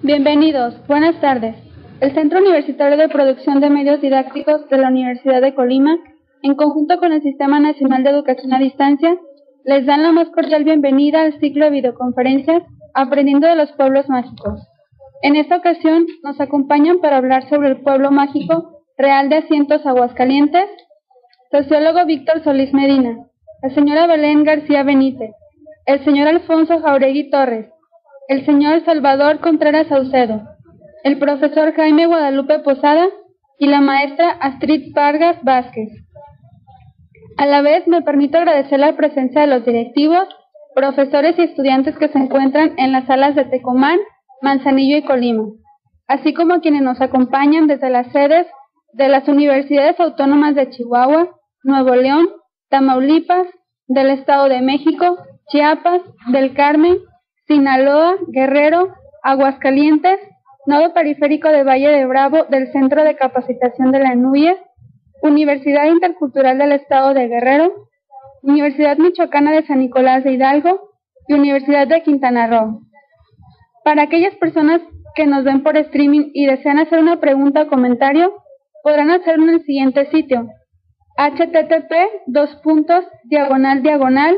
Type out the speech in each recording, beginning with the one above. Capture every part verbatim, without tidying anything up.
Bienvenidos, buenas tardes. El Centro Universitario de Producción de Medios Didácticos de la Universidad de Colima, en conjunto con el Sistema Nacional de Educación a Distancia, les dan la más cordial bienvenida al ciclo de videoconferencias Aprendiendo de los Pueblos Mágicos. En esta ocasión nos acompañan para hablar sobre el pueblo mágico Real de Asientos, Aguascalientes, sociólogo Víctor Solís Medina, la señora Belén García Benítez, el señor Alfonso Jáuregui Torres, el señor Salvador Contreras Saucedo, el profesor Jaime Guadalupe Posada y la maestra Astrid Vargas Vázquez. A la vez me permito agradecer la presencia de los directivos, profesores y estudiantes que se encuentran en las salas de Tecomán, Manzanillo y Colima, así como a quienes nos acompañan desde las sedes de las Universidades Autónomas de Chihuahua, Nuevo León, Tamaulipas, del Estado de México, Chiapas, del Carmen, Sinaloa, Guerrero, Aguascalientes, Nodo Periférico de Valle de Bravo del Centro de Capacitación de la N U Y E, Universidad Intercultural del Estado de Guerrero, Universidad Michoacana de San Nicolás de Hidalgo y Universidad de Quintana Roo. Para aquellas personas que nos ven por streaming y desean hacer una pregunta o comentario, podrán hacerlo en el siguiente sitio: http dos puntos diagonal diagonal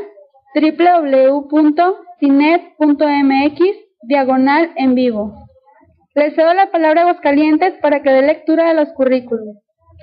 www.cinet.mx diagonal en vivo. Les cedo la palabra a Aguascalientes para que dé lectura de los currículos.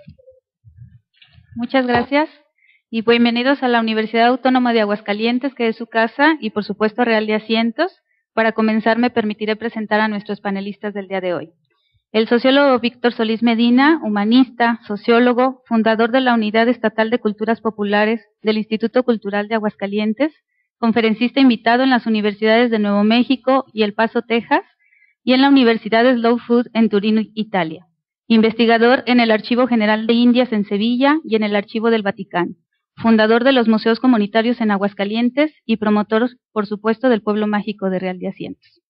Muchas gracias y bienvenidos a la Universidad Autónoma de Aguascalientes, que es su casa, y por supuesto Real de Asientos. Para comenzar me permitiré presentar a nuestros panelistas del día de hoy. El sociólogo Víctor Solís Medina, humanista, sociólogo, fundador de la Unidad Estatal de Culturas Populares del Instituto Cultural de Aguascalientes, conferencista invitado en las universidades de Nuevo México y El Paso, Texas, y en la Universidad Slow Food en Turín, Italia. Investigador en el Archivo General de Indias en Sevilla y en el Archivo del Vaticano. Fundador de los Museos Comunitarios en Aguascalientes y promotor, por supuesto, del pueblo mágico de Real de Asientos.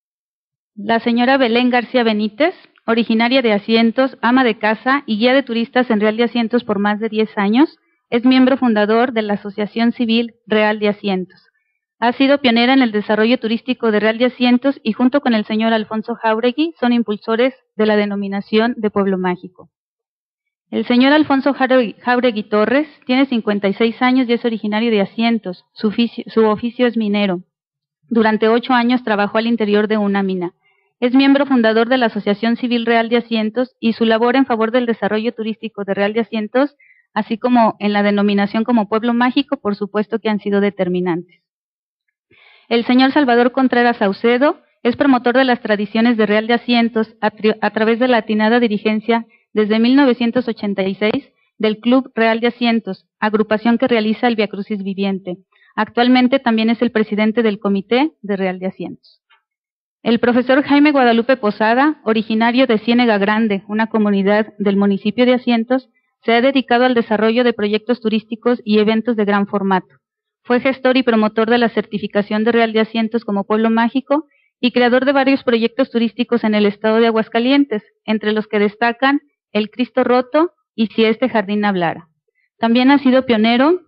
La señora Belén García Benítez, originaria de Asientos, ama de casa y guía de turistas en Real de Asientos por más de diez años, es miembro fundador de la Asociación Civil Real de Asientos. Ha sido pionera en el desarrollo turístico de Real de Asientos y junto con el señor Alfonso Jáuregui son impulsores de la denominación de pueblo mágico. El señor Alfonso Jáuregui Torres tiene cincuenta y seis años y es originario de Asientos. Su oficio, su oficio es minero. Durante ocho años trabajó al interior de una mina. Es miembro fundador de la Asociación Civil Real de Asientos y su labor en favor del desarrollo turístico de Real de Asientos, así como en la denominación como pueblo mágico, por supuesto que han sido determinantes. El señor Salvador Contreras Saucedo es promotor de las tradiciones de Real de Asientos a, a través de la atinada dirigencia desde mil novecientos ochenta y seis del Club Real de Asientos, agrupación que realiza el Viacrucis Viviente. Actualmente también es el presidente del Comité de Real de Asientos. El profesor Jaime Guadalupe Posada, originario de Ciénega Grande, una comunidad del municipio de Asientos, se ha dedicado al desarrollo de proyectos turísticos y eventos de gran formato. Fue gestor y promotor de la certificación de Real de Asientos como pueblo mágico y creador de varios proyectos turísticos en el estado de Aguascalientes, entre los que destacan El Cristo Roto y Si este jardín hablara. También ha sido pionero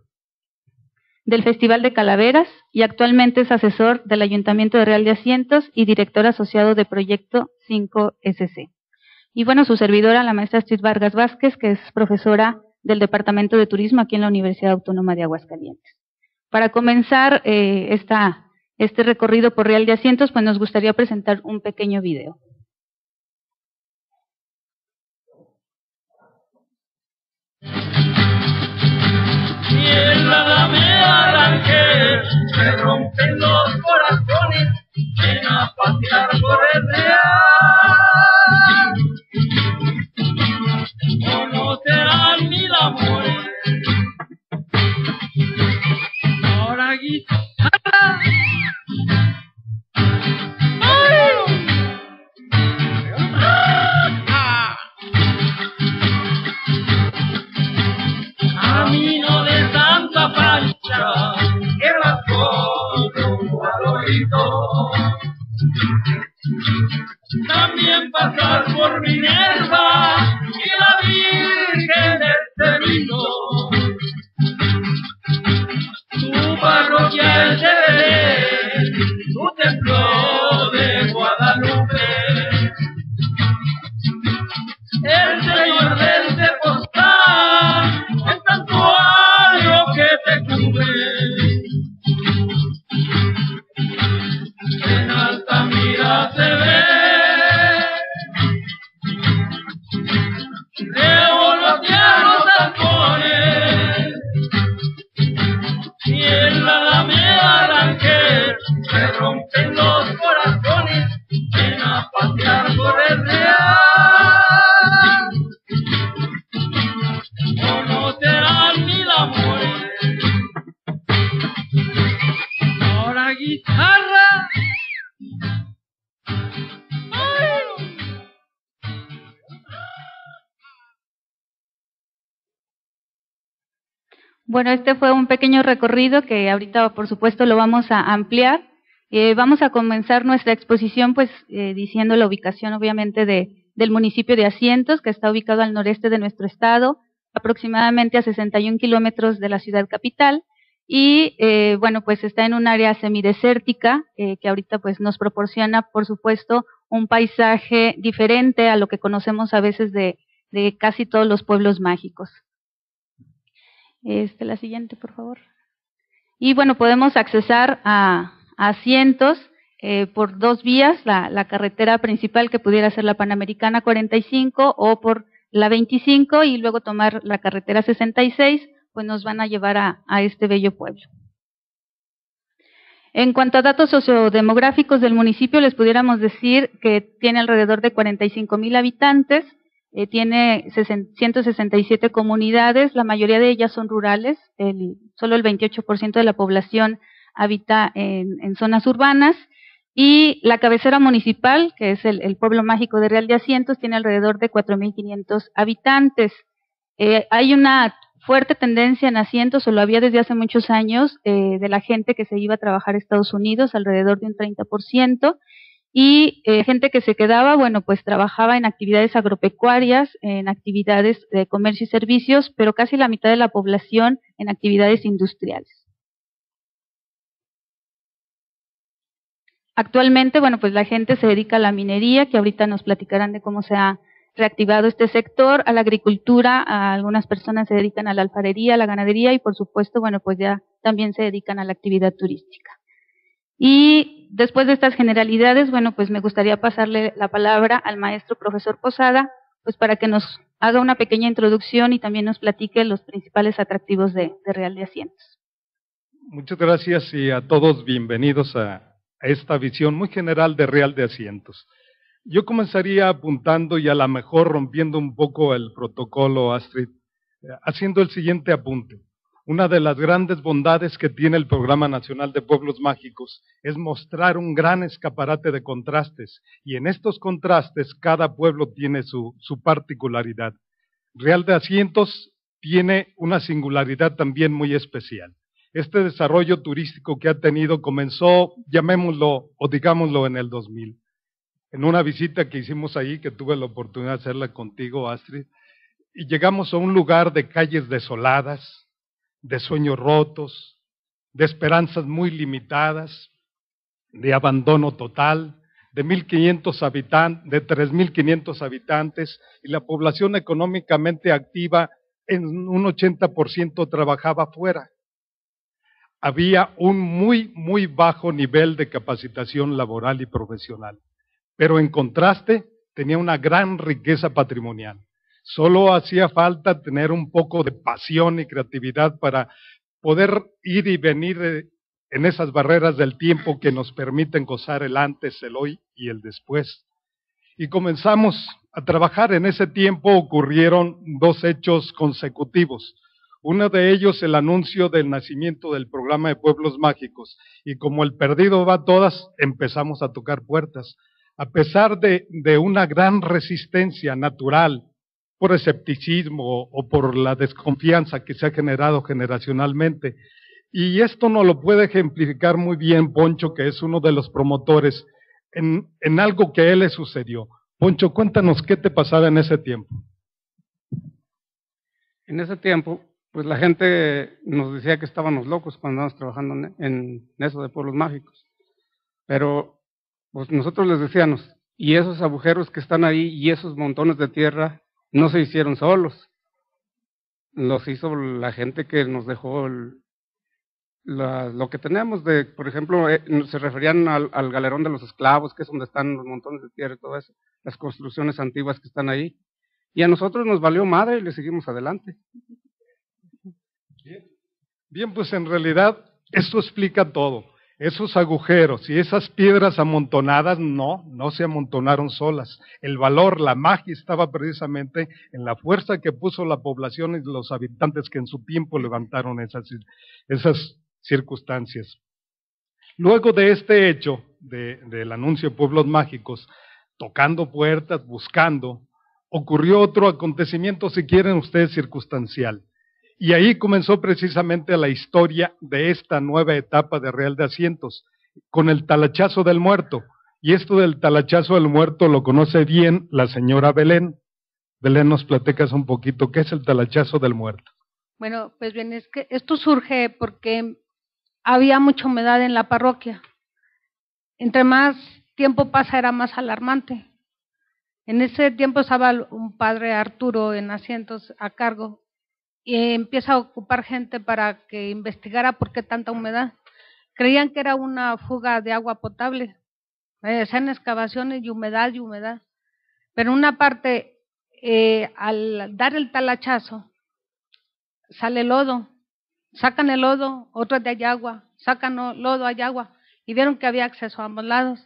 del Festival de Calaveras y actualmente es asesor del Ayuntamiento de Real de Asientos y director asociado de Proyecto cinco S C. Y bueno, su servidora, la maestra Astrid Vargas Vázquez, que es profesora del Departamento de Turismo aquí en la Universidad Autónoma de Aguascalientes. Para comenzar eh, esta, este recorrido por Real de Asientos, pues nos gustaría presentar un pequeño video. Y en la alameda Arangel se rompen los corazones, ven a pasear por el Real. Conocerán mil amores. Ahora guitarra. Camino de Santa Pancha, que va todo valorito. También pasar por Minerva y la Virgen del Cerrito. Tu parroquia es de Belén, tu templo de Guadalupe. ya se ve. Revolotear los halcones y en la Alameda Rangel se rompen los corazones, ven a pasear por el Real. Conocerán mil amores. Ahora guitarra. Bueno, este fue un pequeño recorrido que ahorita, por supuesto, lo vamos a ampliar. Eh, vamos a comenzar nuestra exposición, pues, eh, diciendo la ubicación, obviamente, de, del municipio de Asientos, que está ubicado al noreste de nuestro estado, aproximadamente a sesenta y un kilómetros de la ciudad capital, y, eh, bueno, pues está en un área semidesértica, eh, que ahorita, pues, nos proporciona, por supuesto, un paisaje diferente a lo que conocemos a veces de, de casi todos los pueblos mágicos. Este, la siguiente, por favor. Y bueno, podemos accesar a, a Asientos eh, por dos vías, la, la carretera principal que pudiera ser la Panamericana cuarenta y cinco o por la veinticinco y luego tomar la carretera sesenta y seis, pues nos van a llevar a, a este bello pueblo. En cuanto a datos sociodemográficos del municipio, les pudiéramos decir que tiene alrededor de cuarenta y cinco mil habitantes, Eh, tiene ciento sesenta y siete comunidades, la mayoría de ellas son rurales, el, solo el veintiocho por ciento de la población habita en, en zonas urbanas, y la cabecera municipal, que es el, el pueblo mágico de Real de Asientos, tiene alrededor de cuatro mil quinientos habitantes. Eh, hay una fuerte tendencia en Asientos, o lo había desde hace muchos años, eh, de la gente que se iba a trabajar a Estados Unidos, alrededor de un treinta por ciento, y eh, gente que se quedaba, bueno, pues trabajaba en actividades agropecuarias, en actividades de comercio y servicios, pero casi la mitad de la población en actividades industriales. Actualmente, bueno, pues la gente se dedica a la minería, que ahorita nos platicarán de cómo se ha reactivado este sector, a la agricultura, a algunas personas se dedican a la alfarería, a la ganadería y por supuesto, bueno, pues ya también se dedican a la actividad turística. Y después de estas generalidades, bueno, pues me gustaría pasarle la palabra al maestro profesor Posada, pues para que nos haga una pequeña introducción y también nos platique los principales atractivos de, de Real de Asientos. Muchas gracias y a todos bienvenidos a, a esta visión muy general de Real de Asientos. Yo comenzaría apuntando y a lo mejor rompiendo un poco el protocolo, Astrid, haciendo el siguiente apunte. Una de las grandes bondades que tiene el Programa Nacional de Pueblos Mágicos es mostrar un gran escaparate de contrastes, y en estos contrastes cada pueblo tiene su, su particularidad. Real de Asientos tiene una singularidad también muy especial. Este desarrollo turístico que ha tenido comenzó, llamémoslo o digámoslo, en el dos mil. En una visita que hicimos ahí, que tuve la oportunidad de hacerla contigo, Astrid, y llegamos a un lugar de calles desoladas, de sueños rotos, de esperanzas muy limitadas, de abandono total, de mil quinientos habitantes, de tres mil quinientos habitantes, y la población económicamente activa en un ochenta por ciento trabajaba fuera. Había un muy, muy bajo nivel de capacitación laboral y profesional, pero en contraste tenía una gran riqueza patrimonial. Solo hacía falta tener un poco de pasión y creatividad para poder ir y venir en esas barreras del tiempo que nos permiten gozar el antes, el hoy y el después. Y comenzamos a trabajar. En ese tiempo ocurrieron dos hechos consecutivos. Uno de ellos, el anuncio del nacimiento del programa de Pueblos Mágicos. Y como el perdido va a todas, empezamos a tocar puertas. A pesar de, de una gran resistencia natural, por escepticismo o por la desconfianza que se ha generado generacionalmente. Y esto nos lo puede ejemplificar muy bien Poncho, que es uno de los promotores, en, en algo que a él le sucedió. Poncho, cuéntanos qué te pasaba en ese tiempo. En ese tiempo, pues la gente nos decía que estábamos locos cuando estábamos trabajando en, en eso de pueblos mágicos. Pero pues nosotros les decíamos, y esos agujeros que están ahí y esos montones de tierra no se hicieron solos, los hizo la gente que nos dejó el, la, lo que tenemos de, por ejemplo, eh, se referían al, al galerón de los esclavos, que es donde están los montones de tierra y todo eso, las construcciones antiguas que están ahí. Y a nosotros nos valió madre y le seguimos adelante. Bien, Bien pues en realidad esto explica todo. Esos agujeros y esas piedras amontonadas, no, no se amontonaron solas. El valor, la magia estaba precisamente en la fuerza que puso la población y los habitantes que en su tiempo levantaron esas, esas circunstancias. Luego de este hecho, de, del anuncio de Pueblos Mágicos, tocando puertas, buscando, ocurrió otro acontecimiento, si quieren ustedes, circunstancial. Y ahí comenzó precisamente la historia de esta nueva etapa de Real de Asientos, con el talachazo del muerto. Y esto del talachazo del muerto lo conoce bien la señora Belén. Belén, nos platicas un poquito, ¿qué es el talachazo del muerto? Bueno, pues bien, es que esto surge porque había mucha humedad en la parroquia. Entre más tiempo pasa era más alarmante. En ese tiempo estaba un padre Arturo en Asientos a cargo y empieza a ocupar gente para que investigara por qué tanta humedad. Creían que era una fuga de agua potable. Eh, hacían excavaciones y humedad y humedad. Pero una parte, eh, al dar el talachazo, sale lodo. Sacan el lodo, otro de hay agua, sacan lodo, hay agua. Y vieron que había acceso a ambos lados.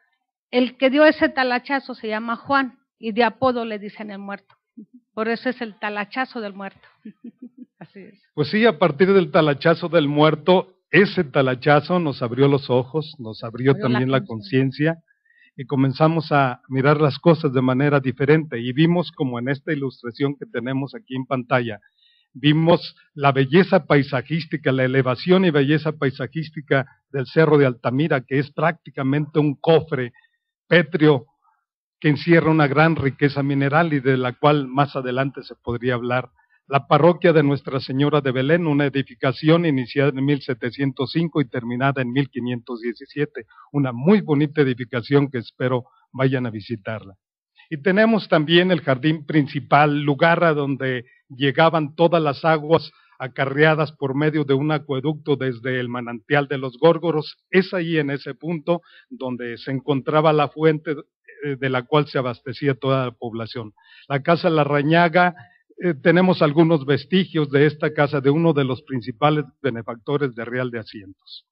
El que dio ese talachazo se llama Juan y de apodo le dicen el muerto. Por eso es el talachazo del muerto. Así es. Pues sí, a partir del talachazo del muerto, ese talachazo nos abrió los ojos, nos abrió, abrió también la conciencia y comenzamos a mirar las cosas de manera diferente y vimos, como en esta ilustración que tenemos aquí en pantalla, vimos la belleza paisajística, la elevación y belleza paisajística del Cerro de Altamira, que es prácticamente un cofre pétreo que encierra una gran riqueza mineral y de la cual más adelante se podría hablar. La parroquia de Nuestra Señora de Belén, una edificación iniciada en mil setecientos cinco y terminada en mil quinientos diecisiete, una muy bonita edificación que espero vayan a visitarla. Y tenemos también el jardín principal, lugar a donde llegaban todas las aguas acarreadas por medio de un acueducto desde el manantial de los Górgoros. Es ahí en ese punto donde se encontraba la fuente de la cual se abastecía toda la población. La Casa Larrañaga, eh, tenemos algunos vestigios de esta casa de uno de los principales benefactores de Real de Asientos.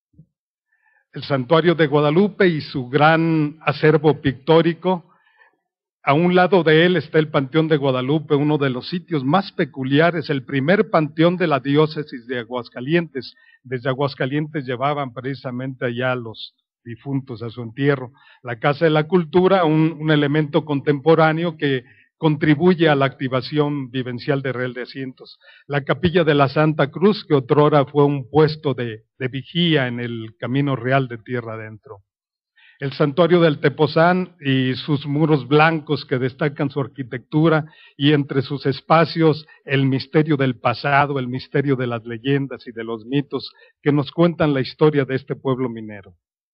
El Santuario de Guadalupe y su gran acervo pictórico. A un lado de él está el Panteón de Guadalupe, uno de los sitios más peculiares, el primer panteón de la diócesis de Aguascalientes. Desde Aguascalientes llevaban precisamente allá a los difuntos a su entierro. La Casa de la Cultura, un, un elemento contemporáneo que contribuye a la activación vivencial de Real de Asientos. La Capilla de la Santa Cruz, que otrora fue un puesto de, de vigía en el Camino Real de Tierra Adentro. El Santuario del Tepozán y sus muros blancos que destacan su arquitectura y entre sus espacios el misterio del pasado, el misterio de las leyendas y de los mitos que nos cuentan la historia de este pueblo minero.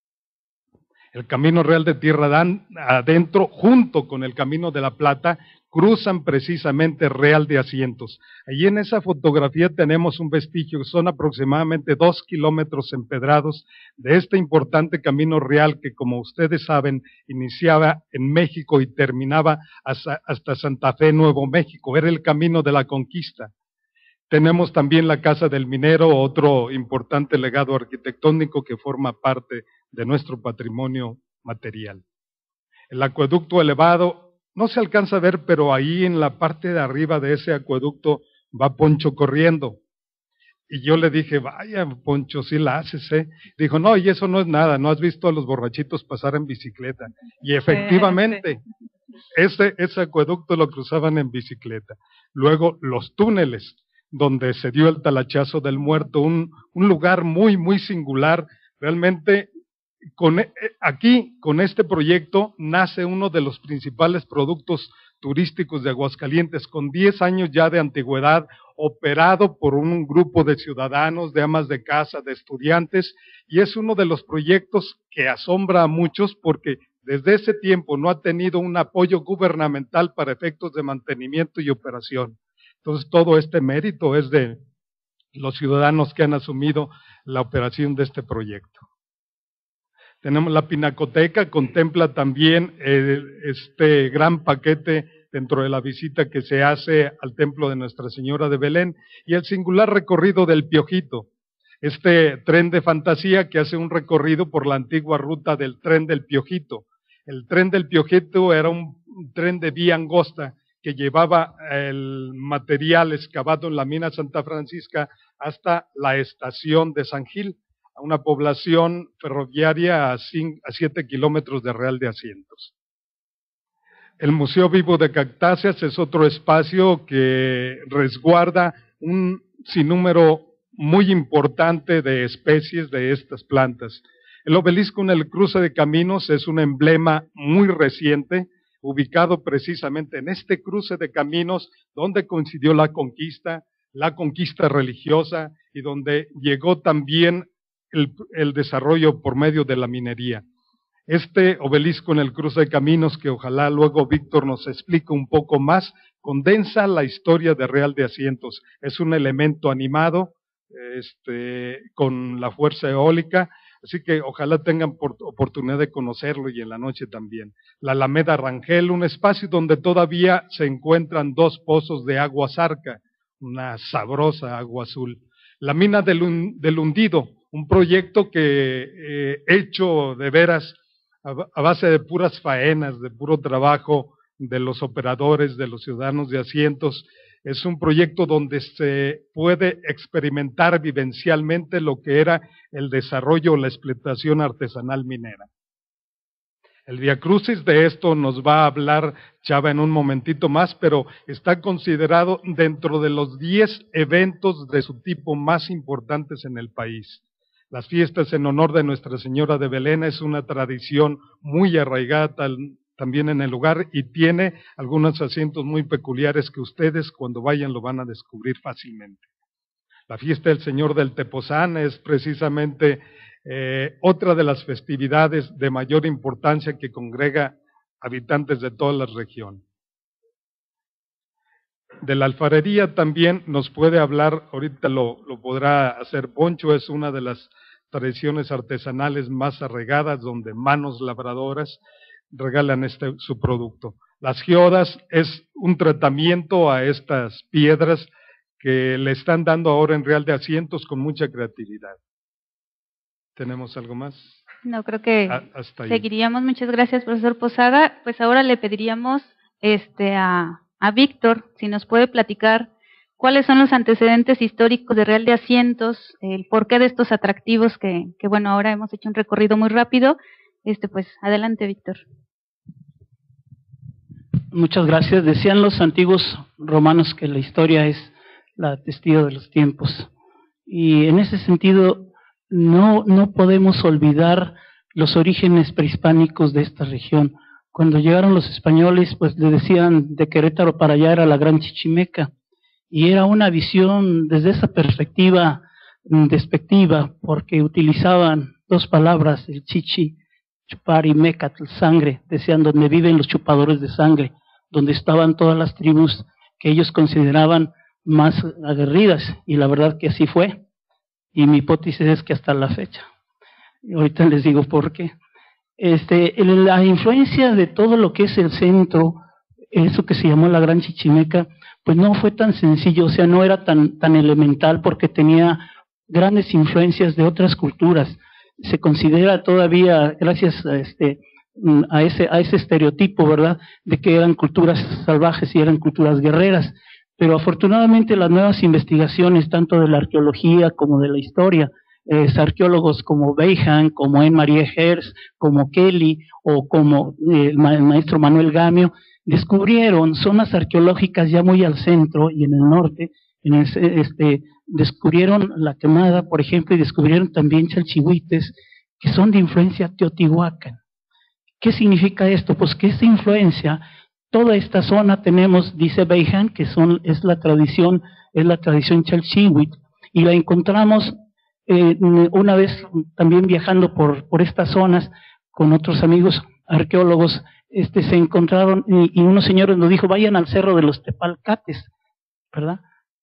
El Camino Real de Tierra Adentro, junto con el Camino de la Plata, cruzan precisamente Real de Asientos. Allí en esa fotografía tenemos un vestigio, que son aproximadamente dos kilómetros empedrados de este importante camino real que, como ustedes saben, iniciaba en México y terminaba hasta, hasta Santa Fe, Nuevo México. Era el camino de la conquista. Tenemos también la Casa del Minero, otro importante legado arquitectónico que forma parte de nuestro patrimonio material. El acueducto elevado no se alcanza a ver, pero ahí en la parte de arriba de ese acueducto va Poncho corriendo. Y yo le dije, vaya Poncho, sí la haces, ¿eh? Dijo, no, y eso no es nada, ¿no has visto a los borrachitos pasar en bicicleta? Y efectivamente, ese, ese acueducto lo cruzaban en bicicleta. Luego los túneles, donde se dio el talachazo del muerto, un, un lugar muy, muy singular. Realmente, con, aquí, con este proyecto, nace uno de los principales productos turísticos de Aguascalientes, con diez años ya de antigüedad, operado por un grupo de ciudadanos, de amas de casa, de estudiantes, y es uno de los proyectos que asombra a muchos porque desde ese tiempo no ha tenido un apoyo gubernamental para efectos de mantenimiento y operación. Entonces, todo este mérito es de, los ciudadanos que han asumido la operación de este proyecto. Tenemos la Pinacoteca, contempla también eh, este gran paquete dentro de la visita que se hace al Templo de Nuestra Señora de Belén y el singular recorrido del Piojito, este tren de fantasía que hace un recorrido por la antigua ruta del tren del Piojito. El tren del Piojito era un, un tren de vía angosta que llevaba el material excavado en la mina Santa Francisca hasta la estación de San Gil, a una población ferroviaria a, cinco, a siete kilómetros de Real de Asientos. El Museo Vivo de Cactáceas es otro espacio que resguarda un sinnúmero muy importante de especies de estas plantas. El obelisco en el cruce de caminos es un emblema muy reciente, ubicado precisamente en este cruce de caminos donde coincidió la conquista, la conquista religiosa y donde llegó también el, el desarrollo por medio de la minería. Este obelisco en el cruce de caminos, que ojalá luego Víctor nos explique un poco más, condensa la historia de Real de Asientos. Es un elemento animado, este, con la fuerza eólica, así que ojalá tengan por, oportunidad de conocerlo y en la noche también. La Alameda Rangel, un espacio donde todavía se encuentran dos pozos de agua zarca, una sabrosa agua azul. La mina del, del Hundido, un proyecto que eh, hecho de veras a, a base de puras faenas, de puro trabajo de los operadores, de los ciudadanos de Asientos. Es un proyecto donde se puede experimentar vivencialmente lo que era el desarrollo o la explotación artesanal minera. El viacrucis de esto nos va a hablar Chava en un momentito más, pero está considerado dentro de los diez eventos de su tipo más importantes en el país. Las fiestas en honor de Nuestra Señora de Belén es una tradición muy arraigada tal, también en el lugar y tiene algunos asientos muy peculiares que ustedes cuando vayan lo van a descubrir fácilmente. La fiesta del Señor del Tepozán es precisamente eh, otra de las festividades de mayor importancia que congrega habitantes de toda la región. De la alfarería también nos puede hablar, ahorita lo, lo podrá hacer Poncho, es una de las tradiciones artesanales más arraigadas donde manos labradoras regalan este su producto. Las geodas es un tratamiento a estas piedras que le están dando ahora en Real de Asientos con mucha creatividad. ¿Tenemos algo más? No, creo que Ah, hasta ahí. seguiríamos. Muchas gracias, profesor Posada. Pues ahora le pediríamos este, a, a Víctor si nos puede platicar cuáles son los antecedentes históricos de Real de Asientos, el porqué de estos atractivos que, que bueno, ahora hemos hecho un recorrido muy rápido. Este, pues, adelante, Víctor. Muchas gracias. Decían los antiguos romanos que la historia es la testigo de los tiempos. Y en ese sentido, no, no podemos olvidar los orígenes prehispánicos de esta región. Cuando llegaron los españoles, pues le decían de Querétaro para allá era la Gran Chichimeca. Y era una visión desde esa perspectiva despectiva, porque utilizaban dos palabras, el chichi, chupar, y mecatl, sangre, decían donde viven los chupadores de sangre, donde estaban todas las tribus que ellos consideraban más aguerridas, y la verdad que así fue, y mi hipótesis es que hasta la fecha. Y ahorita les digo por qué. Este, la influencia de todo lo que es el centro, eso que se llamó la Gran Chichimeca, pues no fue tan sencillo, o sea, no era tan, tan elemental porque tenía grandes influencias de otras culturas. Se considera todavía, gracias a este, a ese, a ese estereotipo, ¿verdad?, de que eran culturas salvajes y eran culturas guerreras. Pero afortunadamente las nuevas investigaciones, tanto de la arqueología como de la historia, eh, arqueólogos como Beijan, como Anne-Marie Herz, como Kelly o como eh, el maestro Manuel Gamio, descubrieron zonas arqueológicas ya muy al centro y en el norte, en el, este, descubrieron la Quemada, por ejemplo, y descubrieron también chalchihuites que son de influencia teotihuacan. ¿Qué significa esto? Pues que esta influencia, toda esta zona tenemos, dice Beijan, que son, es la tradición, es la tradición chalchihuit, y la encontramos eh, una vez también viajando por, por estas zonas con otros amigos arqueólogos. Este, se encontraron y, y unos señores nos dijo, vayan al cerro de los Tepalcates, ¿verdad?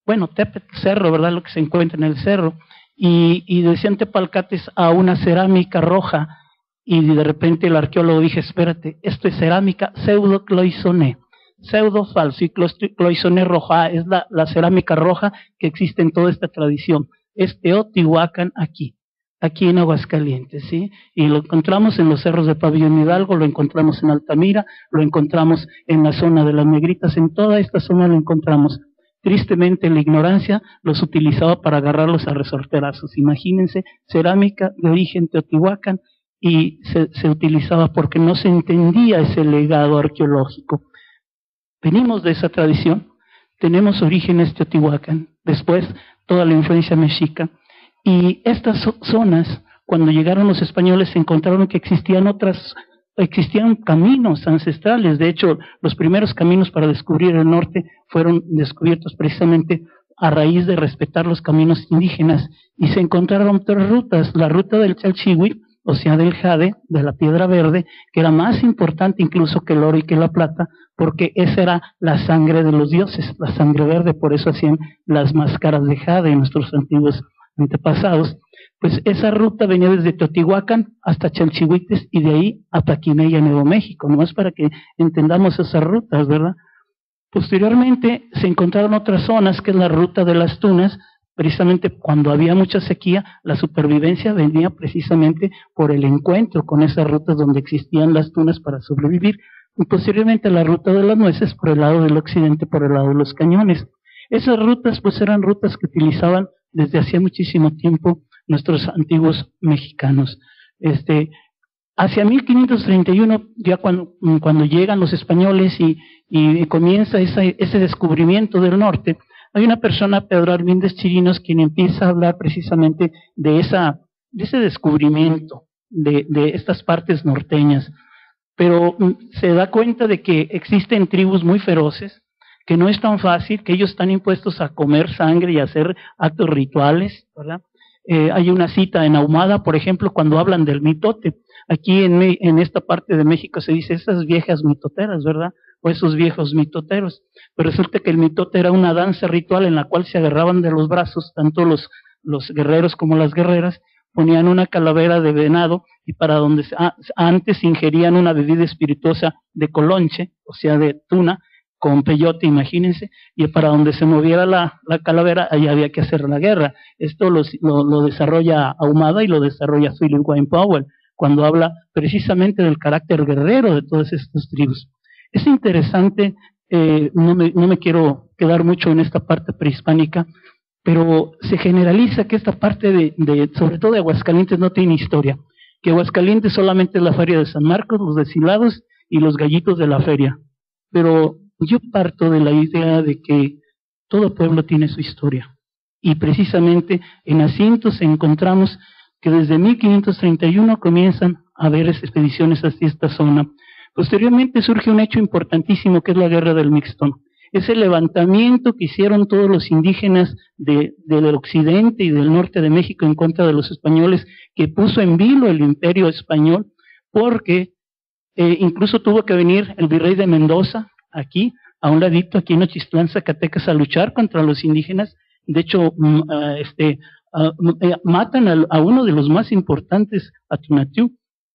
bueno, Tepet, cerro, ¿verdad? Lo que se encuentra en el cerro. Y, y decían tepalcates a una cerámica roja, y de repente el arqueólogo dije, espérate, esto es cerámica pseudo-cloisonné, pseudo falso, y cloisonné roja es la, la cerámica roja que existe en toda esta tradición. Es Teotihuacán aquí, aquí en Aguascalientes, ¿sí? Y lo encontramos en los cerros de Pabellón Hidalgo, lo encontramos en Altamira, lo encontramos en la zona de las Negritas, en toda esta zona lo encontramos. Tristemente la ignorancia los utilizaba para agarrarlos a resorterazos. Imagínense, cerámica de origen Teotihuacán, y se, se utilizaba porque no se entendía ese legado arqueológico. Venimos de esa tradición, tenemos orígenes Teotihuacán, después toda la influencia mexica, y estas zonas, cuando llegaron los españoles, se encontraron que existían otras, existían caminos ancestrales. De hecho, los primeros caminos para descubrir el norte fueron descubiertos precisamente a raíz de respetar los caminos indígenas, y se encontraron tres rutas: la ruta del Chalchihui, o sea, del jade, de la piedra verde, que era más importante incluso que el oro y que la plata, porque esa era la sangre de los dioses, la sangre verde, por eso hacían las máscaras de jade en nuestros antiguos antepasados. Pues esa ruta venía desde Teotihuacán hasta Chalchihuites, y de ahí a Taquimella, Nuevo México, nomás para que entendamos esas rutas, ¿verdad? Posteriormente se encontraron otras zonas, que es la ruta de las tunas. Precisamente cuando había mucha sequía, la supervivencia venía precisamente por el encuentro con esas rutas donde existían las tunas para sobrevivir, y posteriormente la ruta de las nueces por el lado del occidente, por el lado de los cañones. Esas rutas pues eran rutas que utilizaban desde hacía muchísimo tiempo nuestros antiguos mexicanos. Este, hacia mil quinientos treinta y uno, ya cuando, cuando llegan los españoles y, y comienza esa, ese descubrimiento del norte, hay una persona, Pedro Arvínguez Chirinos, quien empieza a hablar precisamente de, esa, de ese descubrimiento de, de estas partes norteñas, pero se da cuenta de que existen tribus muy feroces, que no es tan fácil, que ellos están impuestos a comer sangre y a hacer actos rituales, ¿verdad? Eh, hay una cita en Ahumada, por ejemplo, cuando hablan del mitote. Aquí en, en esta parte de México se dice esas viejas mitoteras, ¿verdad? O esos viejos mitoteros. Pero resulta que el mitote era una danza ritual en la cual se agarraban de los brazos, tanto los, los guerreros como las guerreras, ponían una calavera de venado, y para donde se, ah, antes ingerían una bebida espirituosa de colonche, o sea, de tuna, con peyote, imagínense, y para donde se moviera la, la calavera, ahí había que hacer la guerra. Esto lo, lo, lo desarrolla Ahumada y lo desarrolla Philip Wayne Powell, cuando habla precisamente del carácter guerrero de todas estas tribus. Es interesante, eh, no, me, no me quiero quedar mucho en esta parte prehispánica, pero se generaliza que esta parte de, de, sobre todo de Aguascalientes, no tiene historia, que Aguascalientes solamente es la feria de San Marcos, los deshilados y los gallitos de la feria. Pero yo parto de la idea de que todo pueblo tiene su historia, y precisamente en Asientos encontramos que desde mil quinientos treinta y uno comienzan a haber expediciones hacia esta zona. Posteriormente surge un hecho importantísimo, que es la Guerra del Mixtón. Ese levantamiento que hicieron todos los indígenas de, del occidente y del norte de México en contra de los españoles, que puso en vilo el imperio español, porque eh, incluso tuvo que venir el virrey de Mendoza, aquí, a un ladito, aquí en Nochistlán, Zacatecas, a luchar contra los indígenas. De hecho, uh, este, uh, uh, matan a, a uno de los más importantes, a Tonatiuh,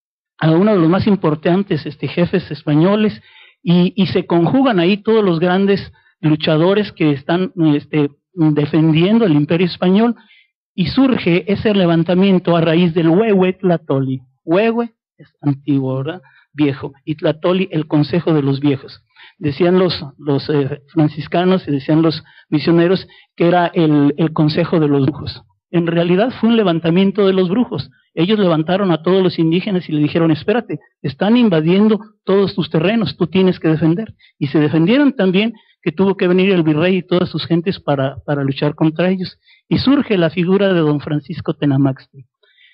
a uno de los más importantes este, jefes españoles, y, y se conjugan ahí todos los grandes luchadores que están este, defendiendo el imperio español, y surge ese levantamiento a raíz del Huehue Tlahtoli. Huehue es antiguo, ¿verdad? Viejo, y Tlahtoli, el consejo de los viejos. Decían los, los eh, franciscanos y decían los misioneros que era el, el consejo de los brujos. En realidad fue un levantamiento de los brujos. Ellos levantaron a todos los indígenas y le dijeron, espérate, están invadiendo todos tus terrenos, tú tienes que defender. Y se defendieron también, que tuvo que venir el virrey y todas sus gentes para, para luchar contra ellos. Y surge la figura de don Francisco Tenamaxtli.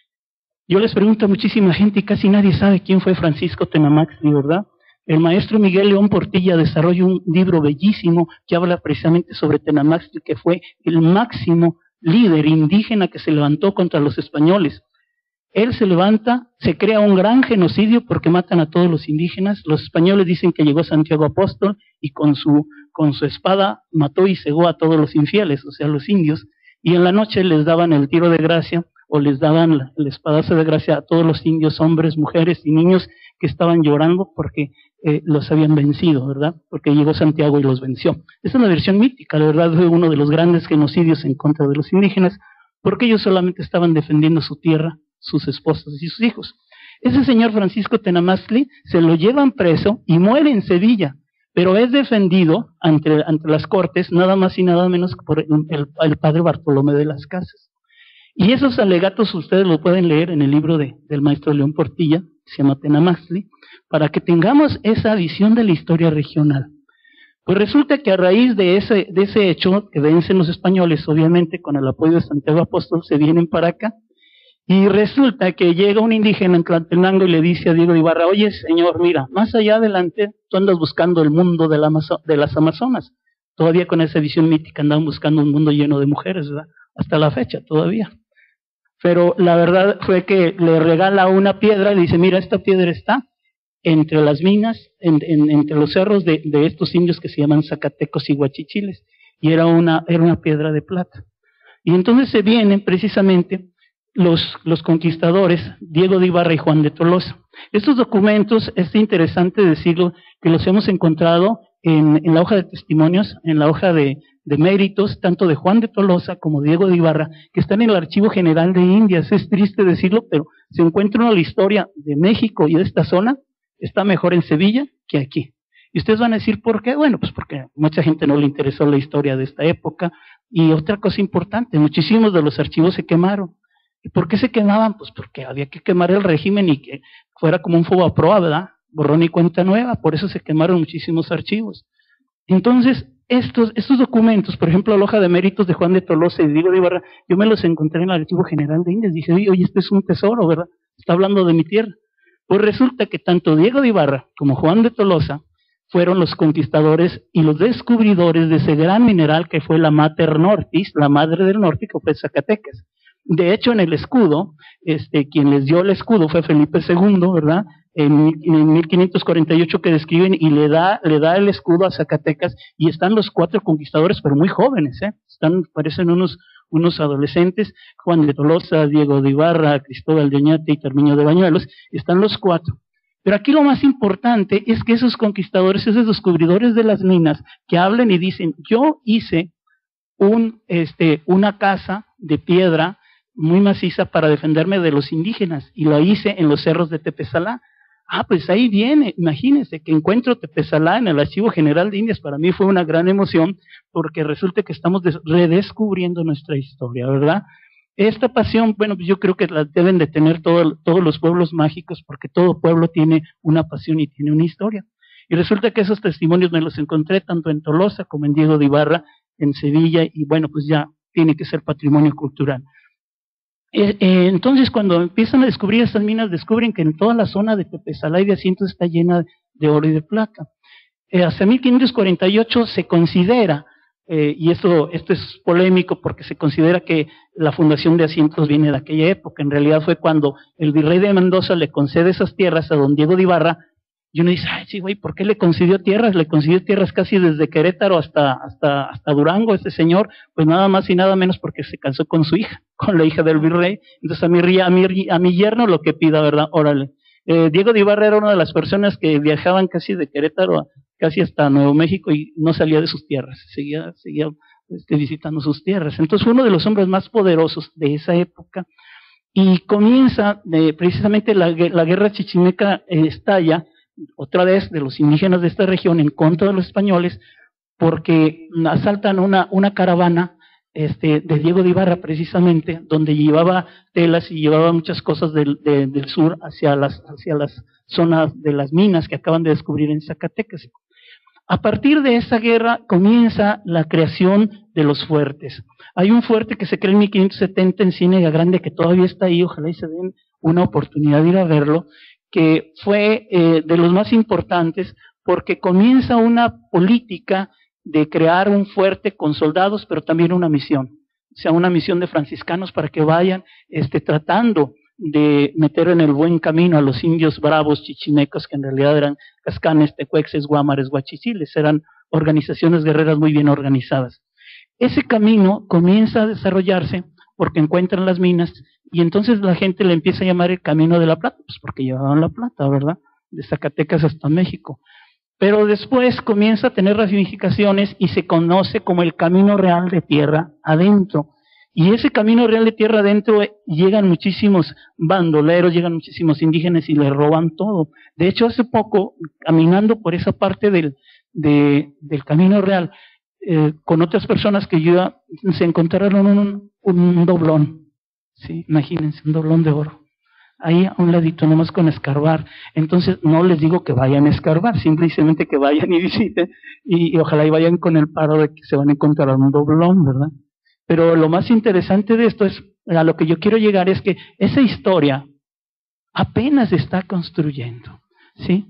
Yo les pregunto a muchísima gente y casi nadie sabe quién fue Francisco Tenamaxtli, ¿verdad? El maestro Miguel León Portilla desarrolla un libro bellísimo que habla precisamente sobre Tenamaxtli, que fue el máximo líder indígena que se levantó contra los españoles. Él se levanta, se crea un gran genocidio porque matan a todos los indígenas. Los españoles dicen que llegó Santiago Apóstol y con su, con su espada mató y cegó a todos los infieles, o sea, los indios, y en la noche les daban el tiro de gracia o les daban el espadazo de gracia a todos los indios, hombres, mujeres y niños que estaban llorando porque eh, los habían vencido, ¿verdad? Porque llegó Santiago y los venció. Esa es la versión mítica, la verdad fue uno de los grandes genocidios en contra de los indígenas, porque ellos solamente estaban defendiendo su tierra, sus esposas y sus hijos. Ese señor Francisco Tenamastli se lo llevan preso y muere en Sevilla, pero es defendido ante, ante las cortes nada más y nada menos que por el, el, el padre Bartolomé de las Casas. Y esos alegatos ustedes lo pueden leer en el libro de, del maestro León Portilla, que se llama Tenamastli, para que tengamos esa visión de la historia regional. Pues resulta que a raíz de ese, de ese hecho, que vencen los españoles, obviamente con el apoyo de Santiago Apóstol, se vienen para acá, y resulta que llega un indígena en Tlaltenango y le dice a Diego de Ibarra, oye señor, mira, más allá adelante, tú andas buscando el mundo de, la Amazo de las Amazonas. Todavía con esa visión mítica andaban buscando un mundo lleno de mujeres, ¿verdad? Hasta la fecha todavía. Pero la verdad fue que le regala una piedra y le dice, mira, esta piedra está entre las minas, en, en, entre los cerros de, de estos indios que se llaman zacatecos y huachichiles, y era una, era una piedra de plata. Y entonces se vienen precisamente los, los conquistadores, Diego de Ibarra y Juan de Tolosa. Estos documentos, es interesante decirlo, que los hemos encontrado en, en la hoja de testimonios, en la hoja de, de méritos, tanto de Juan de Tolosa como Diego de Ibarra, que están en el Archivo General de Indias. Es triste decirlo, pero se encuentra una la historia de México y de esta zona, está mejor en Sevilla que aquí. Y ustedes van a decir, ¿por qué? Bueno, pues porque mucha gente no le interesó la historia de esta época. Y otra cosa importante, muchísimos de los archivos se quemaron. ¿Y por qué se quemaban? Pues porque había que quemar el régimen y que fuera como un fuego a proa, ¿verdad? Borrón y cuenta nueva, por eso se quemaron muchísimos archivos. Entonces, estos, estos documentos, por ejemplo, la hoja de méritos de Juan de Tolosa y Diego de Ibarra, yo me los encontré en el Archivo General de Indias. Dije, oye, este es un tesoro, ¿verdad? Está hablando de mi tierra. Pues resulta que tanto Diego de Ibarra como Juan de Tolosa fueron los conquistadores y los descubridores de ese gran mineral que fue la Mater Nortis, la madre del norte, que fue Zacatecas. De hecho, en el escudo, este, quien les dio el escudo fue Felipe segundo, ¿verdad? En, en mil quinientos cuarenta y ocho que describen y le da, le da el escudo a Zacatecas y están los cuatro conquistadores, pero muy jóvenes, ¿eh? Están, parecen unos, unos adolescentes, Juan de Tolosa, Diego de Ibarra, Cristóbal de Oñate y Termiño de Bañuelos, están los cuatro. Pero aquí lo más importante es que esos conquistadores, esos descubridores de las minas, que hablan y dicen, yo hice un, este, una casa de piedra muy maciza para defenderme de los indígenas, y lo hice en los cerros de Tepesalá. Ah, pues ahí viene, imagínense que encuentro Tepesalá en el Archivo General de Indias. Para mí fue una gran emoción, porque resulta que estamos redescubriendo nuestra historia, ¿verdad? Esta pasión, bueno, pues yo creo que la deben de tener todo, todos los pueblos mágicos, porque todo pueblo tiene una pasión y tiene una historia. Y resulta que esos testimonios me los encontré tanto en Tolosa como en Diego de Ibarra, en Sevilla, y bueno, pues ya tiene que ser patrimonio cultural. Eh, eh, entonces, cuando empiezan a descubrir estas minas, descubren que en toda la zona de Tepesalá y de Asientos está llena de oro y de plata. Eh, hasta mil quinientos cuarenta y ocho se considera, eh, y esto, esto es polémico porque se considera que la fundación de Asientos viene de aquella época. En realidad fue cuando el virrey de Mendoza le concede esas tierras a don Diego de Ibarra, y uno dice, ay, sí, güey, ¿por qué le concedió tierras? Le concedió tierras casi desde Querétaro hasta, hasta, hasta Durango, este señor, pues nada más y nada menos porque se casó con su hija, con la hija del virrey. Entonces a mi, a mi, a mi yerno lo que pida, ¿verdad? Órale. Eh, Diego de Ibarra era una de las personas que viajaban casi de Querétaro a, casi hasta Nuevo México y no salía de sus tierras, seguía, seguía este, visitando sus tierras. Entonces fue uno de los hombres más poderosos de esa época, y comienza eh, precisamente la, la guerra chichimeca, eh, estalla otra vez de los indígenas de esta región en contra de los españoles, porque asaltan una, una caravana este, de Diego de Ibarra precisamente, donde llevaba telas y llevaba muchas cosas del, de, del sur hacia las, hacia las zonas de las minas que acaban de descubrir en Zacatecas. A partir de esa guerra comienza la creación de los fuertes. Hay un fuerte que se crea en mil quinientos setenta en Ciénega Grande, que todavía está ahí, ojalá y se den una oportunidad de ir a verlo, que fue eh, de los más importantes porque comienza una política de crear un fuerte con soldados, pero también una misión, o sea, una misión de franciscanos para que vayan este, tratando de meter en el buen camino a los indios bravos chichimecas, que en realidad eran cascanes, tecuexes, guámares, guachichiles, eran organizaciones guerreras muy bien organizadas. Ese camino comienza a desarrollarse porque encuentran las minas y entonces la gente le empieza a llamar el Camino de la Plata, pues porque llevaban la plata, ¿verdad? De Zacatecas hasta México. Pero después comienza a tener ramificaciones y se conoce como el Camino Real de Tierra Adentro. Y ese Camino Real de Tierra Adentro eh, llegan muchísimos bandoleros, llegan muchísimos indígenas y le roban todo. De hecho, hace poco, caminando por esa parte del, de, del Camino Real, eh, con otras personas que yo se encontraron un, un doblón. Sí, imagínense, un doblón de oro. Ahí a un ladito, nomás con escarbar. Entonces, no les digo que vayan a escarbar, simplemente que vayan y visiten, y, y ojalá y vayan con el paro de que se van a encontrar un doblón, ¿verdad? Pero lo más interesante de esto es, a lo que yo quiero llegar es que esa historia apenas se está construyendo, ¿sí?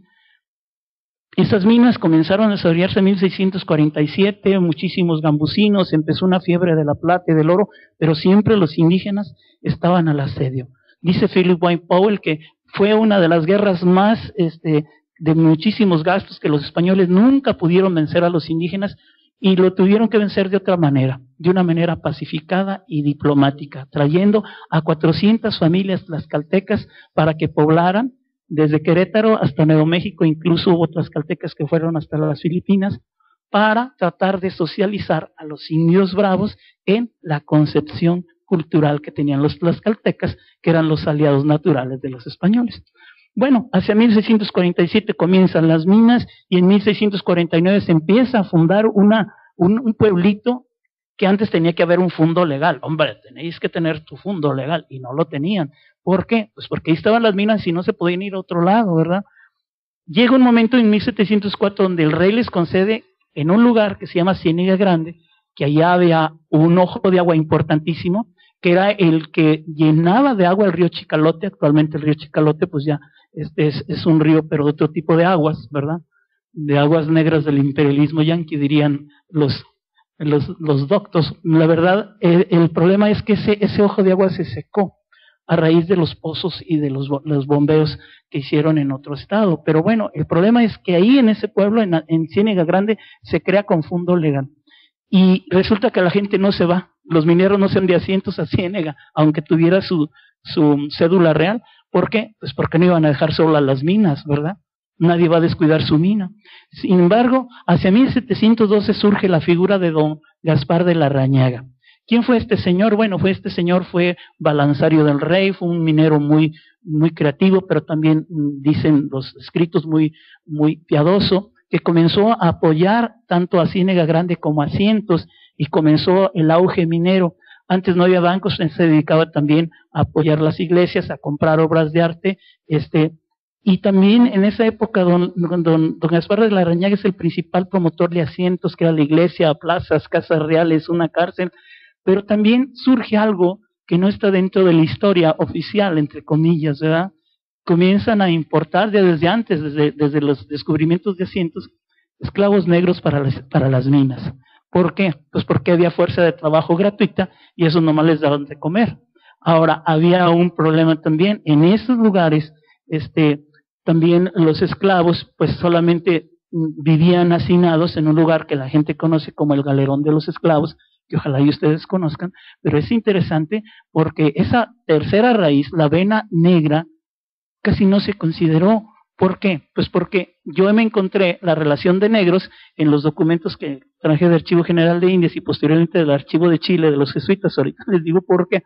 Esas minas comenzaron a desarrollarse en mil seiscientos cuarenta y siete, muchísimos gambusinos, empezó una fiebre de la plata y del oro, pero siempre los indígenas estaban al asedio. Dice Philip Wayne Powell que fue una de las guerras más este, de muchísimos gastos, que los españoles nunca pudieron vencer a los indígenas y lo tuvieron que vencer de otra manera, de una manera pacificada y diplomática, trayendo a cuatrocientas familias tlaxcaltecas para que poblaran desde Querétaro hasta Nuevo México, incluso hubo tlaxcaltecas que fueron hasta las Filipinas, para tratar de socializar a los indios bravos en la concepción cultural que tenían los tlaxcaltecas, que eran los aliados naturales de los españoles. Bueno, hacia mil seiscientos cuarenta y siete comienzan las minas y en mil seiscientos cuarenta y nueve se empieza a fundar una, un, un pueblito que antes tenía que haber un fundo legal. Hombre, tenéis que tener tu fundo legal y no lo tenían. ¿Por qué? Pues porque ahí estaban las minas y no se podían ir a otro lado, ¿verdad? Llega un momento en mil setecientos cuatro donde el rey les concede en un lugar que se llama Ciénega Grande, que allá había un ojo de agua importantísimo, que era el que llenaba de agua el río Chicalote. Actualmente el río Chicalote pues ya este es, es un río pero de otro tipo de aguas, ¿verdad? De aguas negras del imperialismo yanqui, dirían los, los, los doctos. La verdad, el, el problema es que ese, ese ojo de agua se secó a raíz de los pozos y de los, los bombeos que hicieron en otro estado. Pero bueno, el problema es que ahí en ese pueblo, en, en Ciénega Grande, se crea con fundo legal. Y resulta que la gente no se va. Los mineros no se van de asientos a Ciénega, aunque tuviera su, su cédula real. ¿Por qué? Pues porque no iban a dejar solas las minas, ¿verdad? Nadie va a descuidar su mina. Sin embargo, hacia mil setecientos doce surge la figura de don Gaspar de Larrañaga. ¿Quién fue este señor? Bueno, fue este señor fue balanzario del rey, fue un minero muy, muy creativo, pero también dicen los escritos muy, muy piadoso, que comenzó a apoyar tanto a Ciénega Grande como a Cientos y comenzó el auge minero. Antes no había bancos, se dedicaba también a apoyar las iglesias, a comprar obras de arte, este, y también en esa época don, don, don, don Gaspar de Larrañaga es el principal promotor de asientos, que era la iglesia, plazas, casas reales, una cárcel, pero también surge algo que no está dentro de la historia oficial, entre comillas, ¿verdad? Comienzan a importar ya desde antes, desde, desde los descubrimientos de asientos, esclavos negros para las, para las minas. ¿Por qué? Pues porque había fuerza de trabajo gratuita y eso nomás les daban de comer. Ahora, había un problema también, en esos lugares, este, también los esclavos, pues solamente vivían hacinados en un lugar que la gente conoce como el Galerón de los Esclavos, que ojalá y ustedes conozcan, pero es interesante porque esa tercera raíz, la vena negra, casi no se consideró. ¿Por qué? Pues porque yo me encontré la relación de negros en los documentos que traje del Archivo General de Indias y posteriormente del Archivo de Chile de los jesuitas. Ahorita les digo por qué.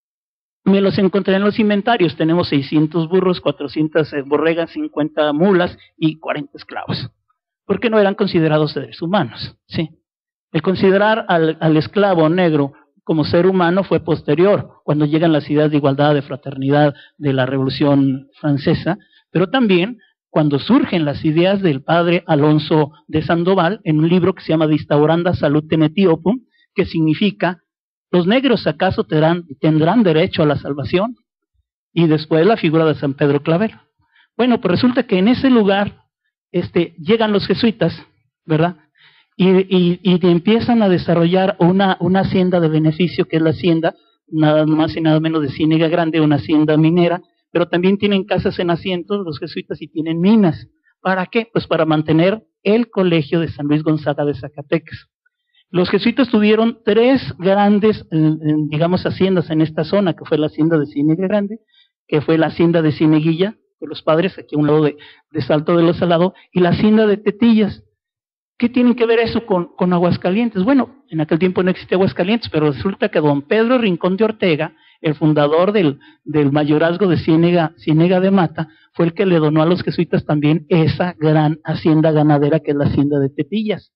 Me los encontré en los inventarios. Tenemos seiscientos burros, cuatrocientas borregas, cincuenta mulas y cuarenta esclavos. Porque no eran considerados seres humanos, ¿sí? El considerar al, al esclavo negro como ser humano fue posterior, cuando llegan las ideas de igualdad, de fraternidad de la Revolución Francesa, pero también cuando surgen las ideas del padre Alonso de Sandoval en un libro que se llama De Instauranda Salutem Etiopum, que significa, ¿los negros acaso tendrán, tendrán derecho a la salvación? Y después la figura de San Pedro Claver. Bueno, pues resulta que en ese lugar este, llegan los jesuitas, ¿verdad? Y, y, y empiezan a desarrollar una, una hacienda de beneficio, que es la hacienda nada más y nada menos de Ciénega Grande, una hacienda minera, pero también tienen casas en asientos los jesuitas y tienen minas. ¿Para qué? Pues para mantener el colegio de San Luis Gonzaga de Zacatecas. Los jesuitas tuvieron tres grandes, digamos, haciendas en esta zona, que fue la hacienda de Ciénega Grande, que fue la hacienda de Cieneguilla, de los padres, aquí a un lado de, de Salto de los Salados, y la hacienda de Tetillas. ¿Qué tiene que ver eso con, con Aguascalientes? Bueno, en aquel tiempo no existía Aguascalientes, pero resulta que don Pedro Rincón de Ortega, el fundador del, del mayorazgo de Ciénega, Ciénega de Mata, fue el que le donó a los jesuitas también esa gran hacienda ganadera que es la hacienda de Tetillas.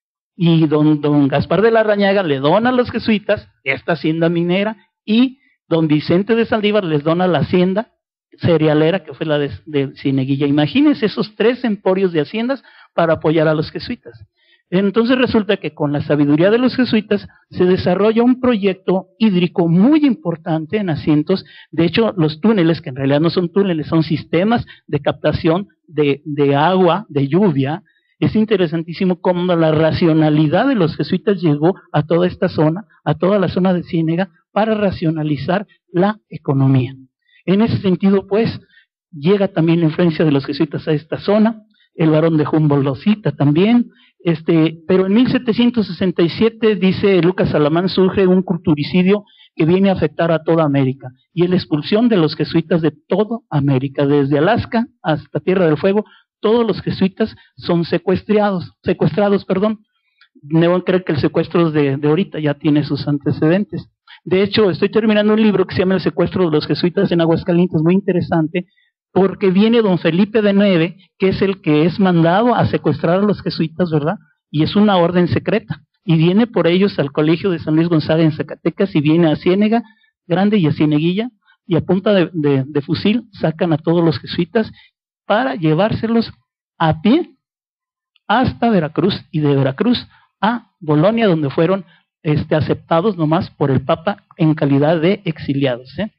Y don, don Gaspar de la Rañaga le dona a los jesuitas esta hacienda minera, y don Vicente de Saldívar les dona la hacienda cerealera que fue la de, de Cieneguilla. Imagínense esos tres emporios de haciendas para apoyar a los jesuitas. Entonces resulta que con la sabiduría de los jesuitas se desarrolla un proyecto hídrico muy importante en Asientos. De hecho, los túneles, que en realidad no son túneles, son sistemas de captación de, de agua, de lluvia. Es interesantísimo cómo la racionalidad de los jesuitas llegó a toda esta zona, a toda la zona de Ciénega, para racionalizar la economía. En ese sentido, pues, llega también la influencia de los jesuitas a esta zona. El barón de Humboldt lo cita también, este, pero en mil setecientos sesenta y siete, dice Lucas Salamán, surge un culturicidio que viene a afectar a toda América, y es la expulsión de los jesuitas de toda América, desde Alaska hasta Tierra del Fuego. Todos los jesuitas son secuestrados, secuestrados, perdón. Debo creer que el secuestro de, de ahorita ya tiene sus antecedentes. De hecho, estoy terminando un libro que se llama El secuestro de los jesuitas en Aguascalientes, muy interesante, porque viene don Felipe de Neve, que es el que es mandado a secuestrar a los jesuitas, ¿verdad? Y es una orden secreta, y viene por ellos al colegio de San Luis Gonzaga en Zacatecas, y viene a Ciénega Grande y a Cieneguilla, y a punta de, de, de fusil sacan a todos los jesuitas para llevárselos a pie hasta Veracruz, y de Veracruz a Bolonia, donde fueron este, aceptados nomás por el Papa en calidad de exiliados, ¿eh?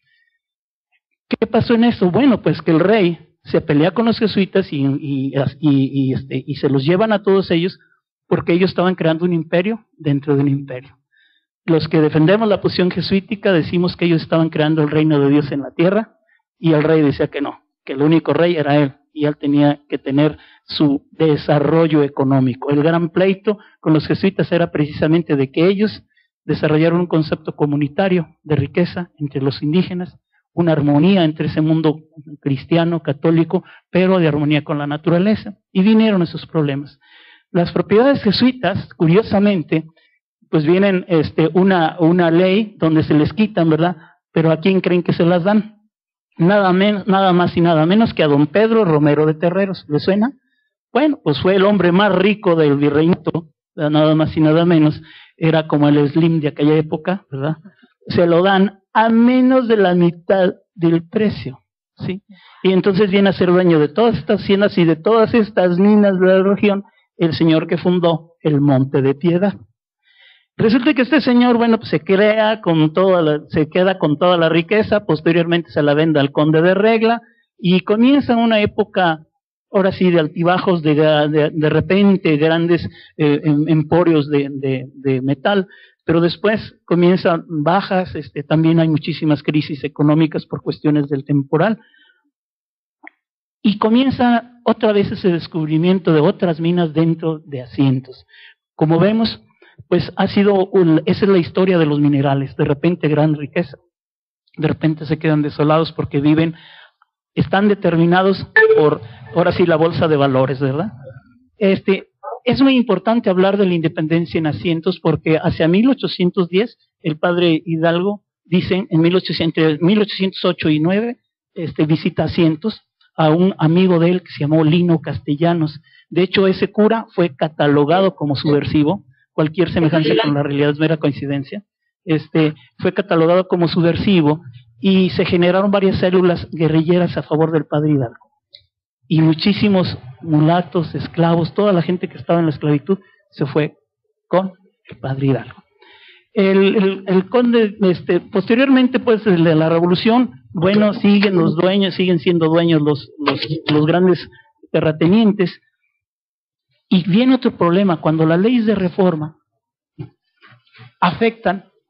¿Qué pasó en eso? Bueno, pues que el rey se pelea con los jesuitas y, y, y, y, este, y se los llevan a todos ellos porque ellos estaban creando un imperio dentro de un imperio. Los que defendemos la posición jesuítica decimos que ellos estaban creando el reino de Dios en la tierra, y el rey decía que no, que el único rey era él, y él tenía que tener su desarrollo económico. El gran pleito con los jesuitas era precisamente de que ellos desarrollaron un concepto comunitario de riqueza entre los indígenas, una armonía entre ese mundo cristiano, católico, pero de armonía con la naturaleza, y vinieron esos problemas. Las propiedades jesuitas, curiosamente, pues vienen este, una, una ley donde se les quitan, ¿verdad? Pero ¿a quién creen que se las dan? Nada, menos, nada más y nada menos que a don Pedro Romero de Terreros. ¿Le suena? Bueno, pues fue el hombre más rico del virreinato, nada más y nada menos, era como el Slim de aquella época, ¿verdad? Se lo dan a menos de la mitad del precio, ¿sí? Y entonces viene a ser dueño de todas estas haciendas y de todas estas minas de la región el señor que fundó el Monte de Piedad. Resulta que este señor, bueno, pues se crea con toda la, se queda con toda la riqueza, posteriormente se la vende al conde de Regla, y comienza una época, ahora sí, de altibajos, de, de, de repente grandes eh, emporios de, de, de metal, pero después comienzan bajas, este, también hay muchísimas crisis económicas por cuestiones del temporal, y comienza otra vez ese descubrimiento de otras minas dentro de Asientos. Como vemos, pues ha sido, un, esa es la historia de los minerales, de repente gran riqueza, de repente se quedan desolados porque viven, están determinados por, ahora sí, la bolsa de valores, ¿verdad? Este, es muy importante hablar de la independencia en Asientos porque hacia mil ochocientos diez, el padre Hidalgo, dicen, en mil ochocientos, mil ochocientos ocho y nueve, este, visita Asientos a un amigo de él que se llamó Lino Castellanos. De hecho, ese cura fue catalogado como subversivo. Cualquier semejanza con la realidad es mera coincidencia. Este, fue catalogado como subversivo y se generaron varias células guerrilleras a favor del padre Hidalgo. Y muchísimos mulatos, esclavos, toda la gente que estaba en la esclavitud se fue con el padre Hidalgo. El, el, el conde, este, posteriormente, pues, de la revolución, bueno, siguen los dueños, siguen siendo dueños los, los, los grandes terratenientes. Y viene otro problema, cuando las leyes de reforma afectan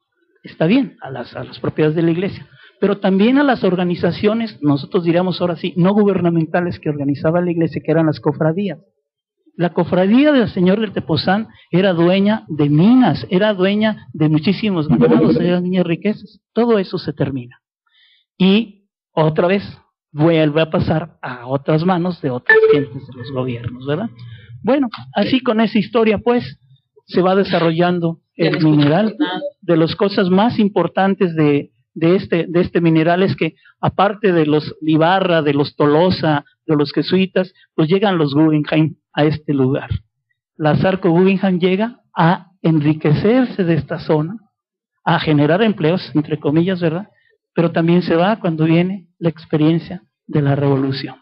está bien, a las, a las propiedades de la iglesia, pero también a las organizaciones, nosotros diríamos ahora sí, no gubernamentales que organizaba la iglesia, que eran las cofradías. La cofradía del Señor del Tepoztlán era dueña de minas, era dueña de muchísimos ganados, eran dueñas de riquezas. Todo eso se termina. Y otra vez vuelve a pasar a otras manos de otras gentes de los gobiernos, ¿verdad? Bueno, así con esa historia, pues, se va desarrollando el mineral. De las cosas más importantes de, de, este, de este mineral es que, aparte de los Ibarra, de los Tolosa, de los jesuitas, pues llegan los Guggenheim a este lugar. La Zarco Guggenheim llega a enriquecerse de esta zona, a generar empleos, entre comillas, ¿verdad? Pero también se va cuando viene la experiencia de la revolución.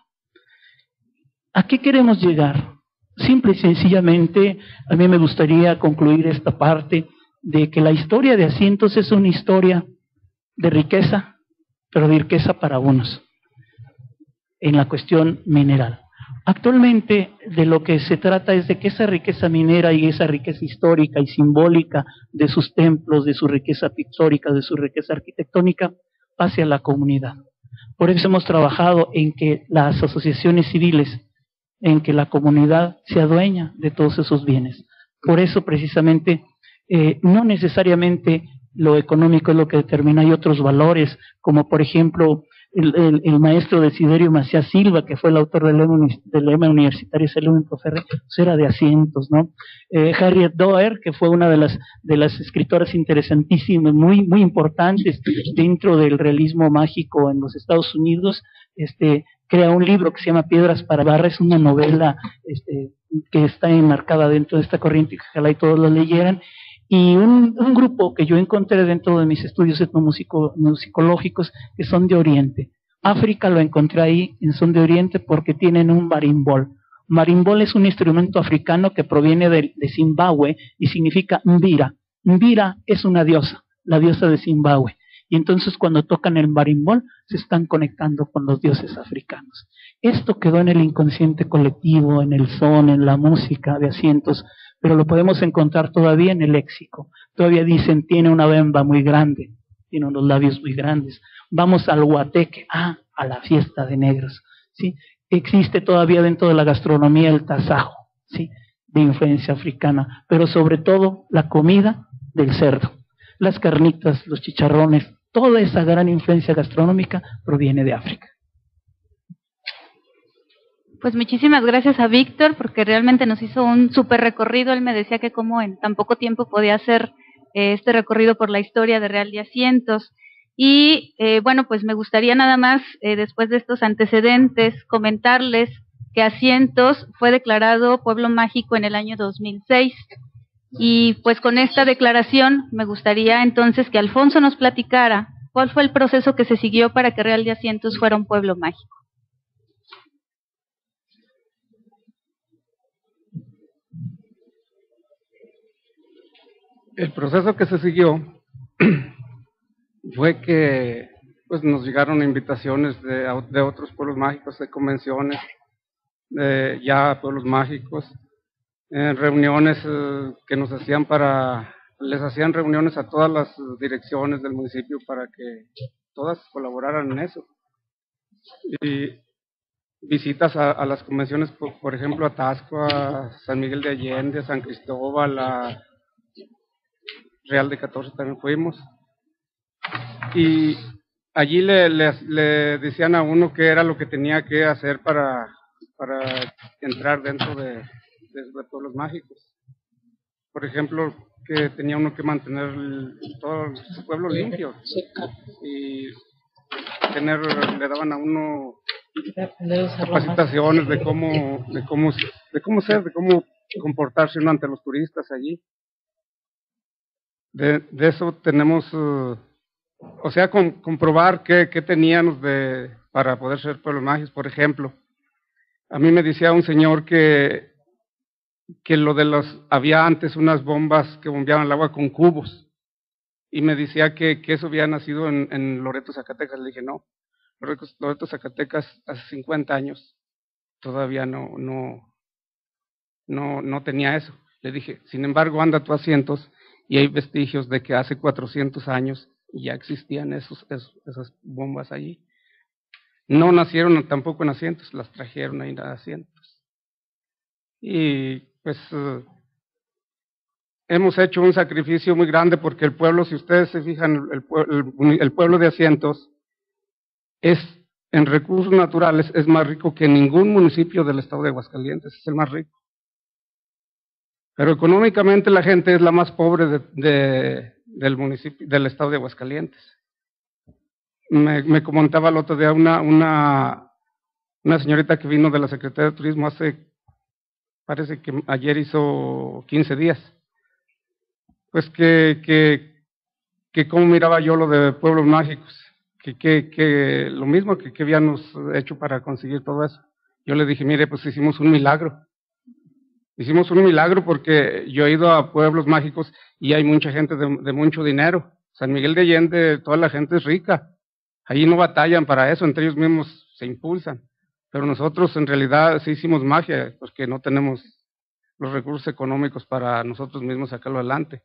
¿A qué queremos llegar? Simple y sencillamente, a mí me gustaría concluir esta parte de que la historia de Asientos es una historia de riqueza, pero de riqueza para unos, en la cuestión mineral. Actualmente de lo que se trata es de que esa riqueza minera y esa riqueza histórica y simbólica de sus templos, de su riqueza pictórica, de su riqueza arquitectónica, pase a la comunidad. Por eso hemos trabajado en que las asociaciones civiles, en que la comunidad sea dueña de todos esos bienes. Por eso precisamente eh, no necesariamente lo económico es lo que determina, hay otros valores, como por ejemplo el, el, el maestro Desiderio Macías Silva, que fue el autor del lema, del lema universitario Celum Proferre, pues era de Asientos, ¿no? Eh, Harriet Doer, que fue una de las de las escritoras interesantísimas, muy muy importantes dentro del realismo mágico en los Estados Unidos, este crea un libro que se llama Piedras para Barra, es una novela este, que está enmarcada dentro de esta corriente, que ojalá y todos la leyeran. Y un, un grupo que yo encontré dentro de mis estudios etnomusicológicos que son de Oriente. África lo encontré ahí en son de Oriente porque tienen un marimbol. Marimbol es un instrumento africano que proviene de, de Zimbabue y significa Mbira. Mbira es una diosa, la diosa de Zimbabue. Y entonces cuando tocan el marimbol se están conectando con los dioses africanos. Esto quedó en el inconsciente colectivo, en el son, en la música de Asientos, pero lo podemos encontrar todavía en el léxico. Todavía dicen, tiene una bemba muy grande, tiene unos labios muy grandes. Vamos al guateque, ah, a la fiesta de negros, ¿sí? Existe todavía dentro de la gastronomía el tasajo, ¿sí? De influencia africana, pero sobre todo la comida del cerdo. Las carnitas, los chicharrones, toda esa gran influencia gastronómica proviene de África. Pues muchísimas gracias a Víctor, porque realmente nos hizo un súper recorrido. Él me decía que como en tan poco tiempo podía hacer eh, este recorrido por la historia de Real de Asientos. Y eh, bueno, pues me gustaría nada más, eh, después de estos antecedentes, comentarles que Asientos fue declarado Pueblo Mágico en el año dos mil seis. Y pues con esta declaración me gustaría entonces que Alfonso nos platicara cuál fue el proceso que se siguió para que Real de Asientos fuera un pueblo mágico. El proceso que se siguió fue que pues nos llegaron invitaciones de, de otros pueblos mágicos, de convenciones, de ya pueblos mágicos, eh, reuniones eh, que nos hacían para, les hacían reuniones a todas las direcciones del municipio para que todas colaboraran en eso. Y visitas a, a las convenciones, por, por ejemplo, a Tasco, a San Miguel de Allende, a San Cristóbal, a Real de catorce también fuimos. Y allí le, le, le decían a uno qué era lo que tenía que hacer para, para entrar dentro de, de, de pueblos mágicos. Por ejemplo, que tenía uno que mantener el, todo su pueblo limpio. Y tener, le daban a uno capacitaciones de cómo, de cómo, de cómo ser, de cómo comportarse uno ante los turistas allí. De, de eso tenemos, uh, o sea, con, comprobar qué, qué teníamos de, para poder ser pueblos mágicos. Por ejemplo, a mí me decía un señor que, que lo de los, había antes unas bombas que bombeaban el agua con cubos, y me decía que, que eso había nacido en, en Loreto, Zacatecas. Le dije, no, Loreto, Loreto, Zacatecas hace cincuenta años todavía no, no, no, no tenía eso. Le dije, sin embargo, anda tú a Asientos y hay vestigios de que hace cuatrocientos años ya existían esos, esos, esas bombas allí. No nacieron tampoco en asientos, las trajeron ahí en asientos. Y pues uh, hemos hecho un sacrificio muy grande porque el pueblo, si ustedes se fijan, el, el, el pueblo de Asientos es, en recursos naturales, es más rico que ningún municipio del estado de Aguascalientes, es el más rico. Pero económicamente la gente es la más pobre de, de, del municipio, del estado de Aguascalientes. Me, me comentaba el otro día una, una, una señorita que vino de la Secretaría de Turismo hace, parece que ayer hizo quince días, pues que, que, que cómo miraba yo lo de pueblos mágicos, que, que, que lo mismo que, que habíamos hecho para conseguir todo eso. Yo le dije, mire, pues hicimos un milagro. Hicimos un milagro porque yo he ido a pueblos mágicos y hay mucha gente de, de mucho dinero. San Miguel de Allende, toda la gente es rica. Allí no batallan para eso, entre ellos mismos se impulsan. Pero nosotros en realidad sí hicimos magia porque no tenemos los recursos económicos para nosotros mismos sacarlo adelante.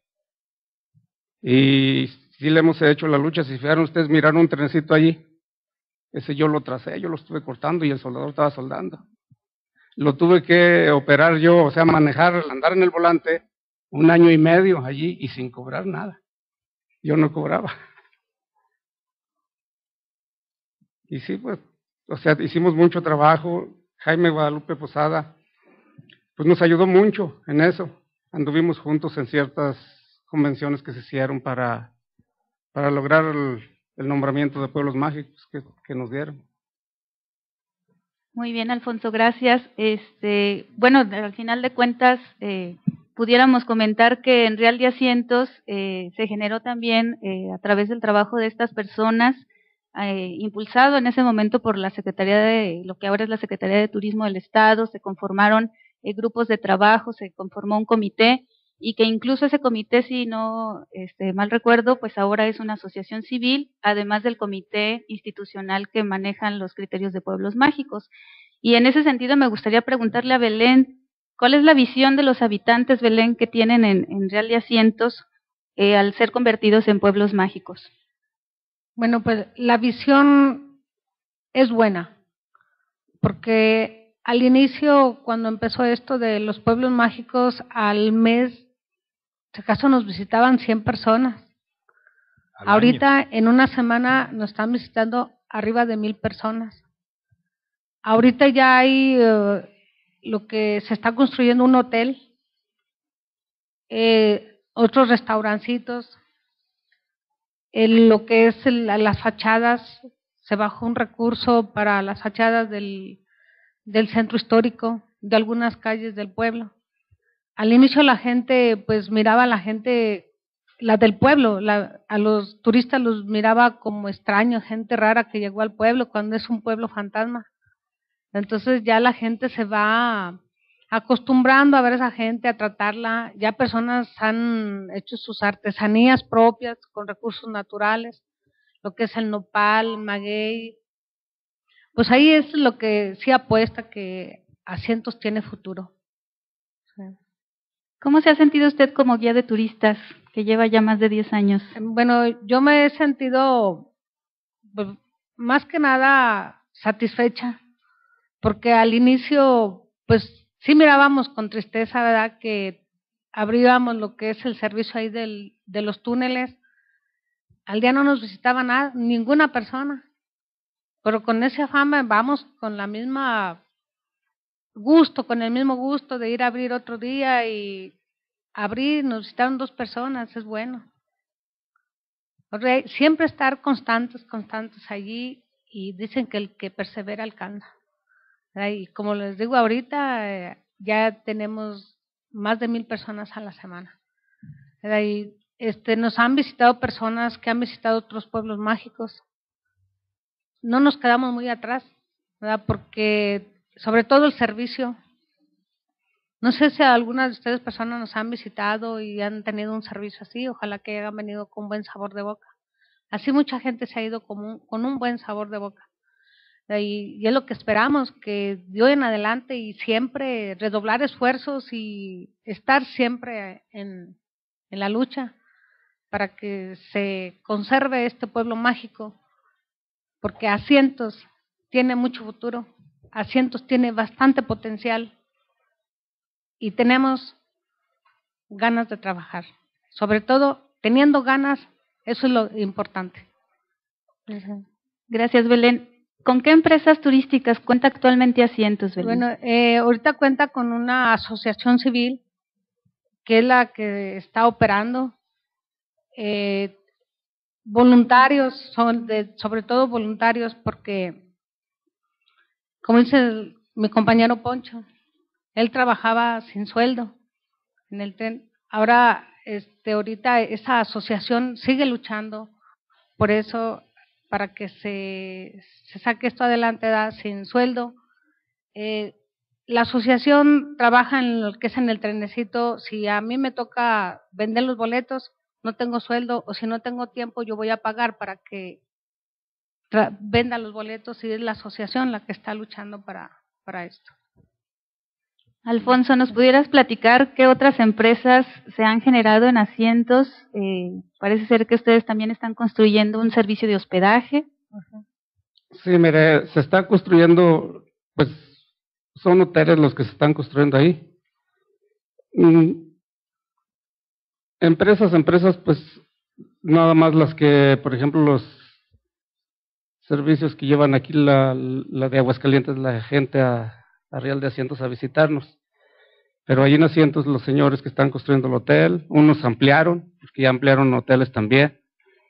Y sí le hemos hecho la lucha. Si fijaron ustedes, miraron un trencito allí. Ese yo lo tracé, yo lo estuve cortando y el soldador estaba soldando. Lo tuve que operar yo, o sea, manejar, andar en el volante un año y medio allí y sin cobrar nada. Yo no cobraba. Y sí, pues, o sea, hicimos mucho trabajo. Jaime Guadalupe Posada, pues nos ayudó mucho en eso. Anduvimos juntos en ciertas convenciones que se hicieron para, para lograr el, el nombramiento de pueblos mágicos que, que nos dieron. Muy bien, Alfonso, gracias. Este, bueno, al final de cuentas, eh, pudiéramos comentar que en Real de Asientos eh, se generó también eh, a través del trabajo de estas personas, eh, impulsado en ese momento por la Secretaría de, lo que ahora es la Secretaría de Turismo del Estado, se conformaron eh, grupos de trabajo, se conformó un comité, y que incluso ese comité, si no este, mal recuerdo, pues ahora es una asociación civil, además del comité institucional que manejan los criterios de pueblos mágicos. Y en ese sentido me gustaría preguntarle a Belén, ¿cuál es la visión de los habitantes, Belén, que tienen en, en Real de Asientos eh, al ser convertidos en pueblos mágicos? Bueno, pues la visión es buena, porque al inicio, cuando empezó esto de los pueblos mágicos, al mes, si acaso nos visitaban cien personas. Al Ahorita, año. En una semana, nos están visitando arriba de mil personas. Ahorita ya hay uh, lo que se está construyendo un hotel, eh, otros restaurancitos, el, lo que es el, las fachadas, se bajó un recurso para las fachadas del, del centro histórico, de algunas calles del pueblo. Al inicio la gente, pues miraba a la gente, la del pueblo, la, a los turistas los miraba como extraños, gente rara que llegó al pueblo cuando es un pueblo fantasma. Entonces ya la gente se va acostumbrando a ver a esa gente, a tratarla. Ya personas han hecho sus artesanías propias con recursos naturales, lo que es el nopal, maguey. Pues ahí es lo que sí apuesta que Asientos tiene futuro. Sí. ¿Cómo se ha sentido usted como guía de turistas, que lleva ya más de diez años? Bueno, yo me he sentido, pues, más que nada satisfecha, porque al inicio, pues sí mirábamos con tristeza, ¿verdad?, que abríamos lo que es el servicio ahí del, de los túneles. Al día no nos visitaba nada, ninguna persona, pero con ese afán vamos con la misma gusto, con el mismo gusto de ir a abrir otro día y abrir, nos visitaron dos personas, es bueno. Siempre estar constantes, constantes allí, y dicen que el que persevera alcanza. Y como les digo ahorita, eh, ya tenemos más de mil personas a la semana. Y este, nos han visitado personas que han visitado otros pueblos mágicos. No nos quedamos muy atrás, ¿verdad?, porque sobre todo el servicio. No sé si algunas de ustedes personas nos han visitado y han tenido un servicio así, ojalá que hayan venido con buen sabor de boca. Así mucha gente se ha ido con un, con un buen sabor de boca. Y, y es lo que esperamos, que de hoy en adelante y siempre redoblar esfuerzos y estar siempre en, en la lucha para que se conserve este pueblo mágico, porque Asientos tiene mucho futuro, Asientos tiene bastante potencial y tenemos ganas de trabajar. Sobre todo, teniendo ganas, eso es lo importante. Gracias, Belén. ¿Con qué empresas turísticas cuenta actualmente Asientos, Belén? Bueno, eh, ahorita cuenta con una asociación civil que es la que está operando. Eh, voluntarios, son de, sobre todo voluntarios, porque, como dice el, mi compañero Poncho, él trabajaba sin sueldo en el tren. Ahora, este, ahorita esa asociación sigue luchando por eso, para que se, se saque esto adelante, da, sin sueldo. Eh, la asociación trabaja en lo que es en el trenecito. Si a mí me toca vender los boletos, no tengo sueldo, o si no tengo tiempo, yo voy a pagar para que venda los boletos, y es la asociación la que está luchando para, para esto. Alfonso, ¿nos pudieras platicar qué otras empresas se han generado en Asientos? Eh, parece ser que ustedes también están construyendo un servicio de hospedaje. Sí, mire, se está construyendo, pues son hoteles los que se están construyendo ahí. Mm, empresas, empresas, pues nada más las que, por ejemplo, los servicios que llevan aquí la, la de Aguascalientes, la gente a, a Real de Asientos a visitarnos. Pero ahí en Asientos los señores que están construyendo el hotel, unos ampliaron, porque ya ampliaron hoteles también.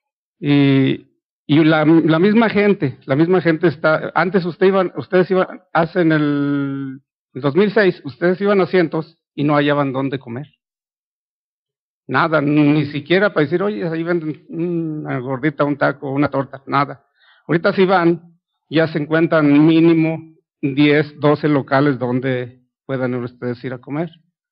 Y, y la, la misma gente, la misma gente está, antes usted iban, ustedes iban, hace en el dos mil seis, ustedes iban a Asientos y no hallaban dónde comer. Nada, ni siquiera para decir, oye, ahí venden una gordita, un taco, una torta, nada. Ahorita si van, ya se encuentran mínimo diez, doce locales donde puedan ustedes ir a comer.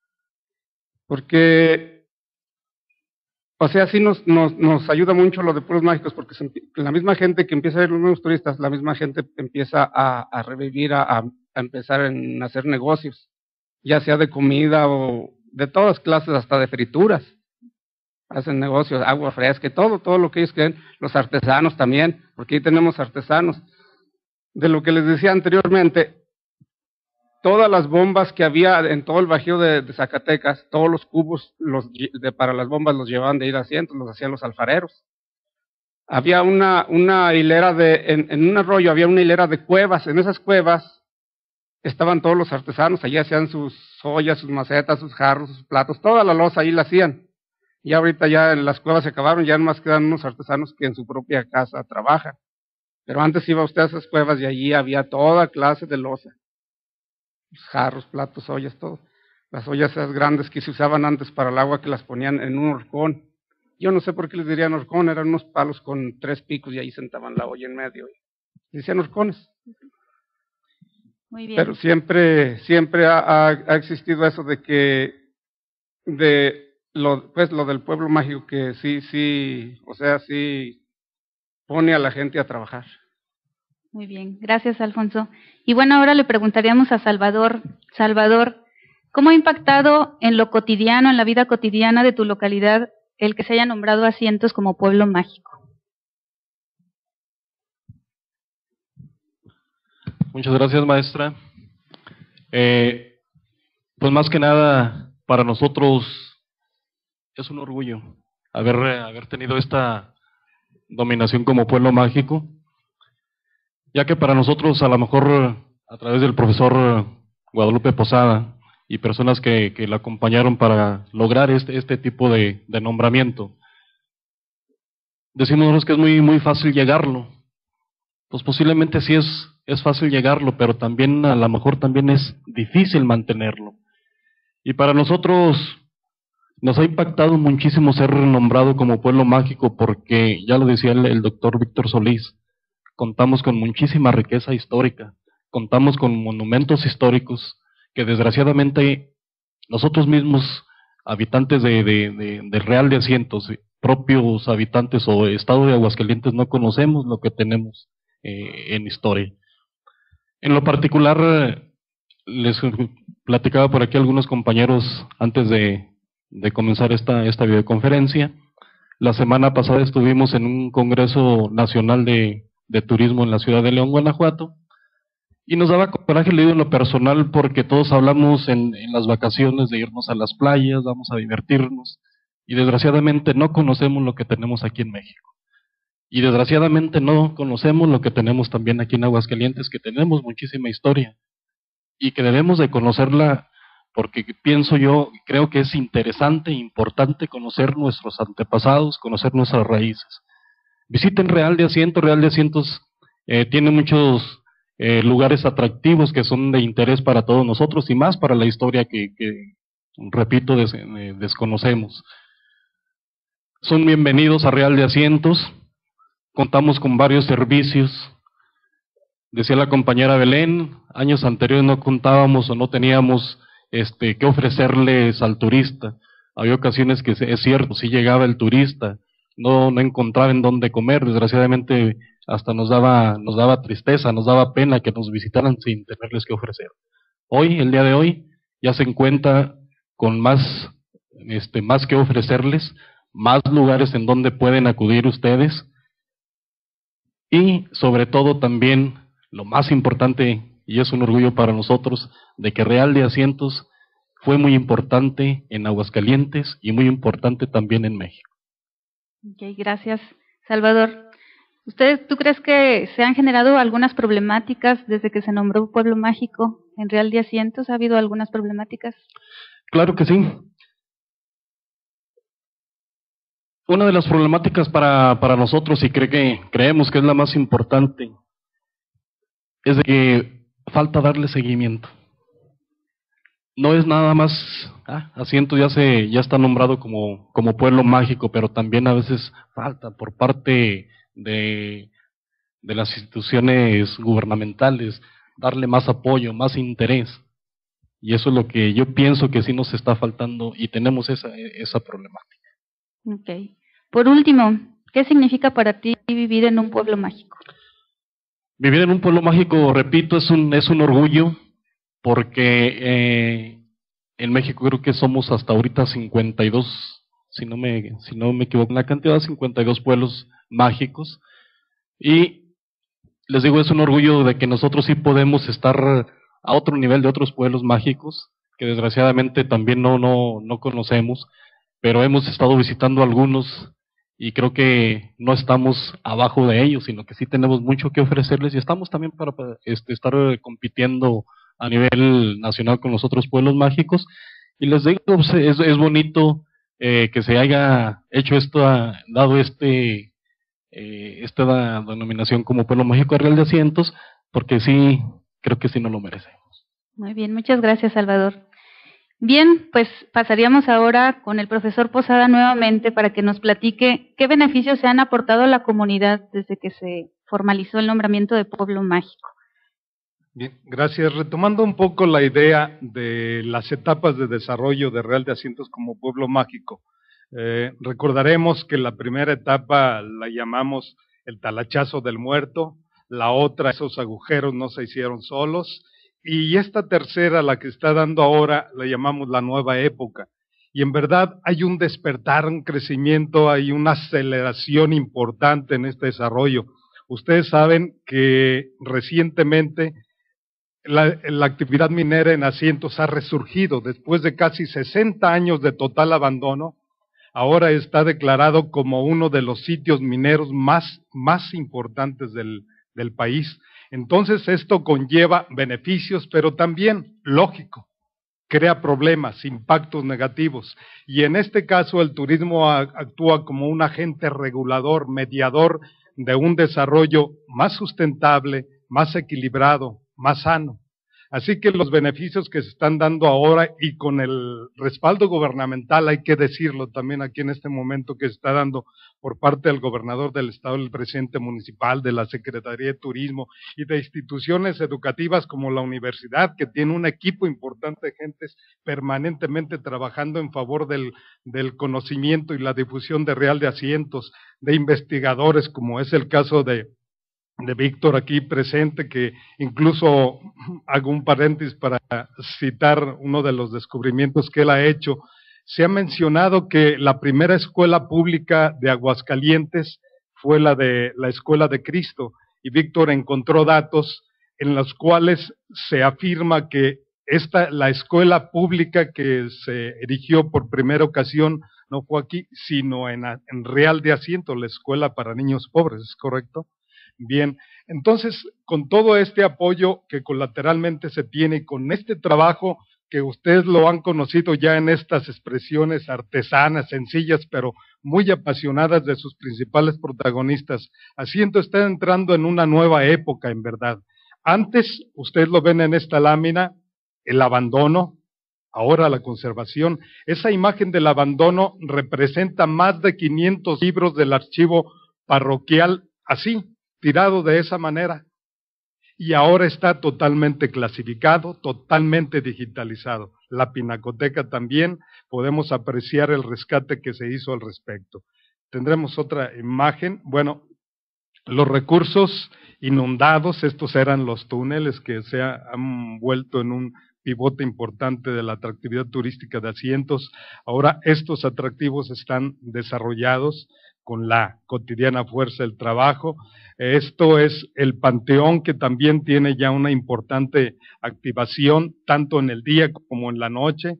Porque, o sea, sí nos, nos, nos ayuda mucho lo de pueblos mágicos, porque se, la misma gente que empieza a ver los nuevos turistas, la misma gente empieza a, a revivir, a, a empezar en hacer negocios, ya sea de comida o de todas clases, hasta de frituras. Hacen negocios, agua fresca, todo, todo lo que ellos quieren, los artesanos también, porque ahí tenemos artesanos. De lo que les decía anteriormente, todas las bombas que había en todo el Bajío de, de Zacatecas, todos los cubos los, de, para las bombas los llevaban de ir a Asientos, los hacían los alfareros. Había una, una hilera de, en, en un arroyo había una hilera de cuevas, en esas cuevas estaban todos los artesanos, allí hacían sus ollas, sus macetas, sus jarros, sus platos, toda la loza ahí la hacían. Y ahorita ya en las cuevas se acabaron, ya nomás quedan unos artesanos que en su propia casa trabajan. Pero antes iba usted a esas cuevas y allí había toda clase de loza. Jarros, platos, ollas, todo. Las ollas esas grandes que se usaban antes para el agua, que las ponían en un horcón. Yo no sé por qué les dirían horcón, eran unos palos con tres picos y ahí sentaban la olla en medio. Y decían horcones. Muy bien. Pero siempre, siempre ha, ha, ha existido eso de que, de lo, pues lo del pueblo mágico, que sí, sí, o sea, sí pone a la gente a trabajar. Muy bien, gracias, Alfonso. Y bueno, ahora le preguntaríamos a Salvador. Salvador, ¿cómo ha impactado en lo cotidiano, en la vida cotidiana de tu localidad, el que se haya nombrado Asientos como pueblo mágico? Muchas gracias, maestra. Eh, pues más que nada, para nosotros es un orgullo haber, haber tenido esta dominación como pueblo mágico, ya que para nosotros, a lo mejor a través del profesor Guadalupe Posada y personas que, que la acompañaron para lograr este, este tipo de, de nombramiento, decimos que es muy, muy fácil llegarlo. Pues posiblemente sí es, es fácil llegarlo, pero también a lo mejor también es difícil mantenerlo. Y para nosotros nos ha impactado muchísimo ser nombrado como pueblo mágico, porque ya lo decía el, el doctor Víctor Solís, contamos con muchísima riqueza histórica, contamos con monumentos históricos que desgraciadamente nosotros mismos, habitantes de, de, de, de Real de Asientos, propios habitantes o estado de Aguascalientes, no conocemos lo que tenemos eh, en historia. En lo particular, les platicaba por aquí algunos compañeros antes de, de comenzar esta, esta videoconferencia. La semana pasada estuvimos en un Congreso Nacional de, de Turismo en la ciudad de León, Guanajuato, y nos daba coraje, le digo en lo personal, porque todos hablamos en, en las vacaciones de irnos a las playas, vamos a divertirnos, y desgraciadamente no conocemos lo que tenemos aquí en México. Y desgraciadamente no conocemos lo que tenemos también aquí en Aguascalientes, que tenemos muchísima historia, y que debemos de conocerla, porque pienso yo, creo que es interesante e importante conocer nuestros antepasados, conocer nuestras raíces. Visiten Real de Asientos. Real de Asientos eh, tiene muchos eh, lugares atractivos que son de interés para todos nosotros y más para la historia que, que repito, des, eh, desconocemos. Son bienvenidos a Real de Asientos. Contamos con varios servicios. Decía la compañera Belén, años anteriores no contábamos o no teníamos este, que ofrecerles al turista. Había ocasiones que es cierto, si llegaba el turista, no, no encontraba en dónde comer, desgraciadamente hasta nos daba, nos daba tristeza, nos daba pena que nos visitaran sin tenerles que ofrecer. Hoy, el día de hoy, ya se encuentra con más, este, más que ofrecerles, más lugares en donde pueden acudir ustedes, y sobre todo también, lo más importante, y es un orgullo para nosotros, de que Real de Asientos fue muy importante en Aguascalientes y muy importante también en México. Okay, gracias, Salvador. ¿Usted, tú crees que se han generado algunas problemáticas desde que se nombró Pueblo Mágico en Real de Asientos? ¿Ha habido algunas problemáticas? Claro que sí. Una de las problemáticas para, para nosotros, y creo que creemos que es la más importante, es de que falta darle seguimiento. No es nada más, ah, Asientos ya se ya está nombrado como, como pueblo mágico, pero también a veces falta por parte de, de las instituciones gubernamentales darle más apoyo, más interés. Y eso es lo que yo pienso que sí nos está faltando y tenemos esa, esa problemática. Okay. Por último, ¿qué significa para ti vivir en un pueblo mágico? Vivir en un pueblo mágico, repito, es un, es un orgullo, porque eh, en México creo que somos hasta ahorita cincuenta y dos, si no me, si no me equivoco, en la cantidad de cincuenta y dos pueblos mágicos, y les digo, es un orgullo de que nosotros sí podemos estar a otro nivel de otros pueblos mágicos, que desgraciadamente también no, no, no conocemos, pero hemos estado visitando algunos, y creo que no estamos abajo de ellos, sino que sí tenemos mucho que ofrecerles, y estamos también para, para este, estar compitiendo a nivel nacional con los otros pueblos mágicos. Y les digo, pues, es, es bonito eh, que se haya hecho esto, dado este eh, esta denominación como Pueblo Mágico Real de Asientos, porque sí, creo que sí nos lo merecemos. Muy bien, muchas gracias, Salvador. Bien, pues pasaríamos ahora con el profesor Posada nuevamente para que nos platique qué beneficios se han aportado a la comunidad desde que se formalizó el nombramiento de Pueblo Mágico. Bien, gracias. Retomando un poco la idea de las etapas de desarrollo de Real de Asientos como Pueblo Mágico, eh, recordaremos que la primera etapa la llamamos el talachazo del muerto, la otra, esos agujeros no se hicieron solos, y esta tercera, la que está dando ahora, la llamamos la nueva época. Y en verdad hay un despertar, un crecimiento, hay una aceleración importante en este desarrollo. Ustedes saben que recientemente la, la actividad minera en Asientos ha resurgido después de casi sesenta años de total abandono. Ahora está declarado como uno de los sitios mineros más, más importantes del, del país. Entonces esto conlleva beneficios, pero también, lógico, crea problemas, impactos negativos. Y en este caso el turismo actúa como un agente regulador, mediador de un desarrollo más sustentable, más equilibrado, más sano. Así que los beneficios que se están dando ahora y con el respaldo gubernamental, hay que decirlo también aquí en este momento, que se está dando por parte del gobernador del estado, del presidente municipal, de la Secretaría de Turismo y de instituciones educativas como la universidad, que tiene un equipo importante de gentes permanentemente trabajando en favor del, del conocimiento y la difusión de Real de Asientos, de investigadores, como es el caso de de Víctor aquí presente, que incluso hago un paréntesis para citar uno de los descubrimientos que él ha hecho. Se ha mencionado que la primera escuela pública de Aguascalientes fue la de la Escuela de Cristo, y Víctor encontró datos en los cuales se afirma que esta, la escuela pública que se erigió por primera ocasión no fue aquí, sino en, en Real de Asientos, la escuela para niños pobres, ¿es correcto? Bien, entonces, con todo este apoyo que colateralmente se tiene y con este trabajo que ustedes lo han conocido ya en estas expresiones artesanas, sencillas, pero muy apasionadas de sus principales protagonistas, Asiento está entrando en una nueva época, en verdad. Antes, ustedes lo ven en esta lámina, el abandono, ahora la conservación. Esa imagen del abandono representa más de quinientos libros del archivo parroquial, así, tirado de esa manera. Y ahora está totalmente clasificado, totalmente digitalizado. La Pinacoteca también, podemos apreciar el rescate que se hizo al respecto. Tendremos otra imagen. Bueno, los recursos inundados, estos eran los túneles que se han vuelto en un pivote importante de la atractividad turística de Asientos. Ahora estos atractivos están desarrollados con la cotidiana fuerza del trabajo. Esto es el Panteón, que también tiene ya una importante activación, tanto en el día como en la noche.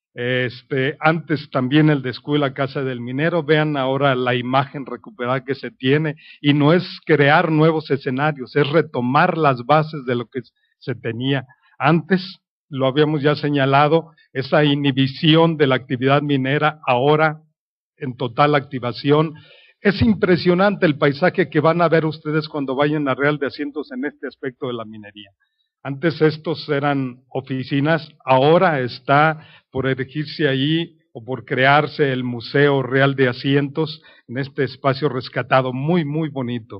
Este, antes también el de Escuela Casa del Minero. Vean ahora la imagen recuperada que se tiene, y no es crear nuevos escenarios, es retomar las bases de lo que se tenía. Antes, lo habíamos ya señalado, esa inhibición de la actividad minera, ahora en total activación. Es impresionante el paisaje que van a ver ustedes cuando vayan a Real de Asientos en este aspecto de la minería. Antes estos eran oficinas, ahora está por erigirse ahí o por crearse el Museo Real de Asientos en este espacio rescatado, muy, muy bonito.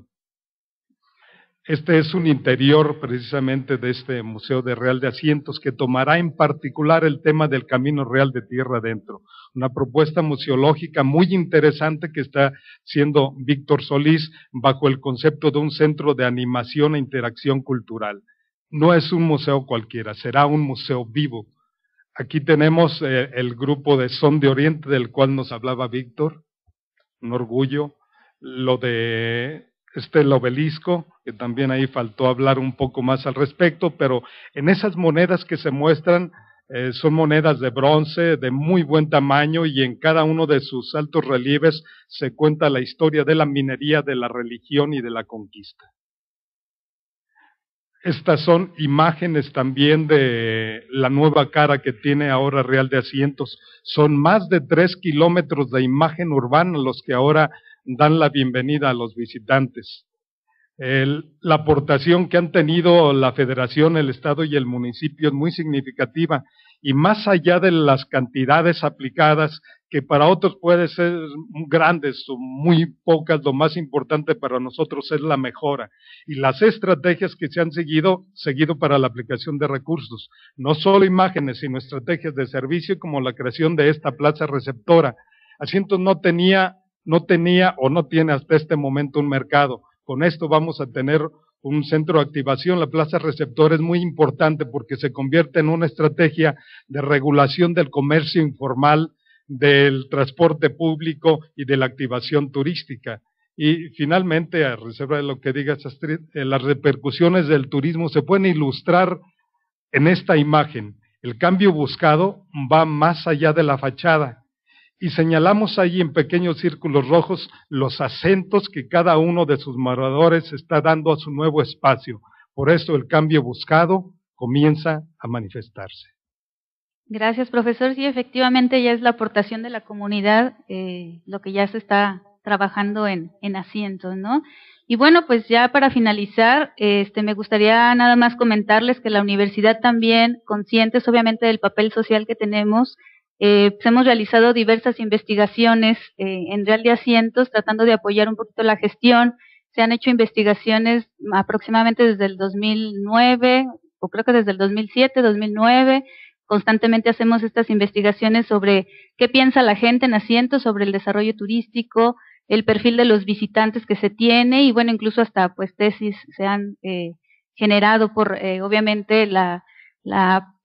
Este es un interior precisamente de este Museo de Real de Asientos, que tomará en particular el tema del Camino Real de Tierra Adentro. Una propuesta museológica muy interesante que está haciendo Víctor Solís bajo el concepto de un centro de animación e interacción cultural. No es un museo cualquiera, será un museo vivo. Aquí tenemos eh, el grupo de Son de Oriente, del cual nos hablaba Víctor, un orgullo. Lo de este el obelisco, que también ahí faltó hablar un poco más al respecto, pero en esas monedas que se muestran, eh, son monedas de bronce, de muy buen tamaño, y en cada uno de sus altos relieves se cuenta la historia de la minería, de la religión y de la conquista. Estas son imágenes también de la nueva cara que tiene ahora Real de Asientos. Son más de tres kilómetros de imagen urbana los que ahora dan la bienvenida a los visitantes. El, la aportación que han tenido la Federación, el Estado y el municipio es muy significativa, y más allá de las cantidades aplicadas, que para otros pueden ser grandes o muy pocas, lo más importante para nosotros es la mejora y las estrategias que se han seguido, seguido para la aplicación de recursos, no solo imágenes, sino estrategias de servicio, como la creación de esta plaza receptora. Asientos no tenía, no tenía o no tiene hasta este momento un mercado. Con esto vamos a tener un centro de activación. La plaza receptora es muy importante porque se convierte en una estrategia de regulación del comercio informal, del transporte público y de la activación turística. Y finalmente, a reserva de lo que digas, Astrid, eh, las repercusiones del turismo se pueden ilustrar en esta imagen. El cambio buscado va más allá de la fachada, y señalamos ahí en pequeños círculos rojos los acentos que cada uno de sus moradores está dando a su nuevo espacio. Por eso el cambio buscado comienza a manifestarse. Gracias, profesor. Sí, efectivamente ya es la aportación de la comunidad, eh, lo que ya se está trabajando en, en Asientos, ¿no? Y bueno, pues ya para finalizar, este, me gustaría nada más comentarles que la universidad también, conscientes obviamente del papel social que tenemos, eh, pues hemos realizado diversas investigaciones eh, en Real de Asientos, tratando de apoyar un poquito la gestión. Se han hecho investigaciones aproximadamente desde el dos mil nueve, o creo que desde el dos mil siete, dos mil nueve, constantemente hacemos estas investigaciones sobre qué piensa la gente en Asientos, sobre el desarrollo turístico, el perfil de los visitantes que se tiene, y bueno, incluso hasta pues tesis se han eh, generado por eh, obviamente la, la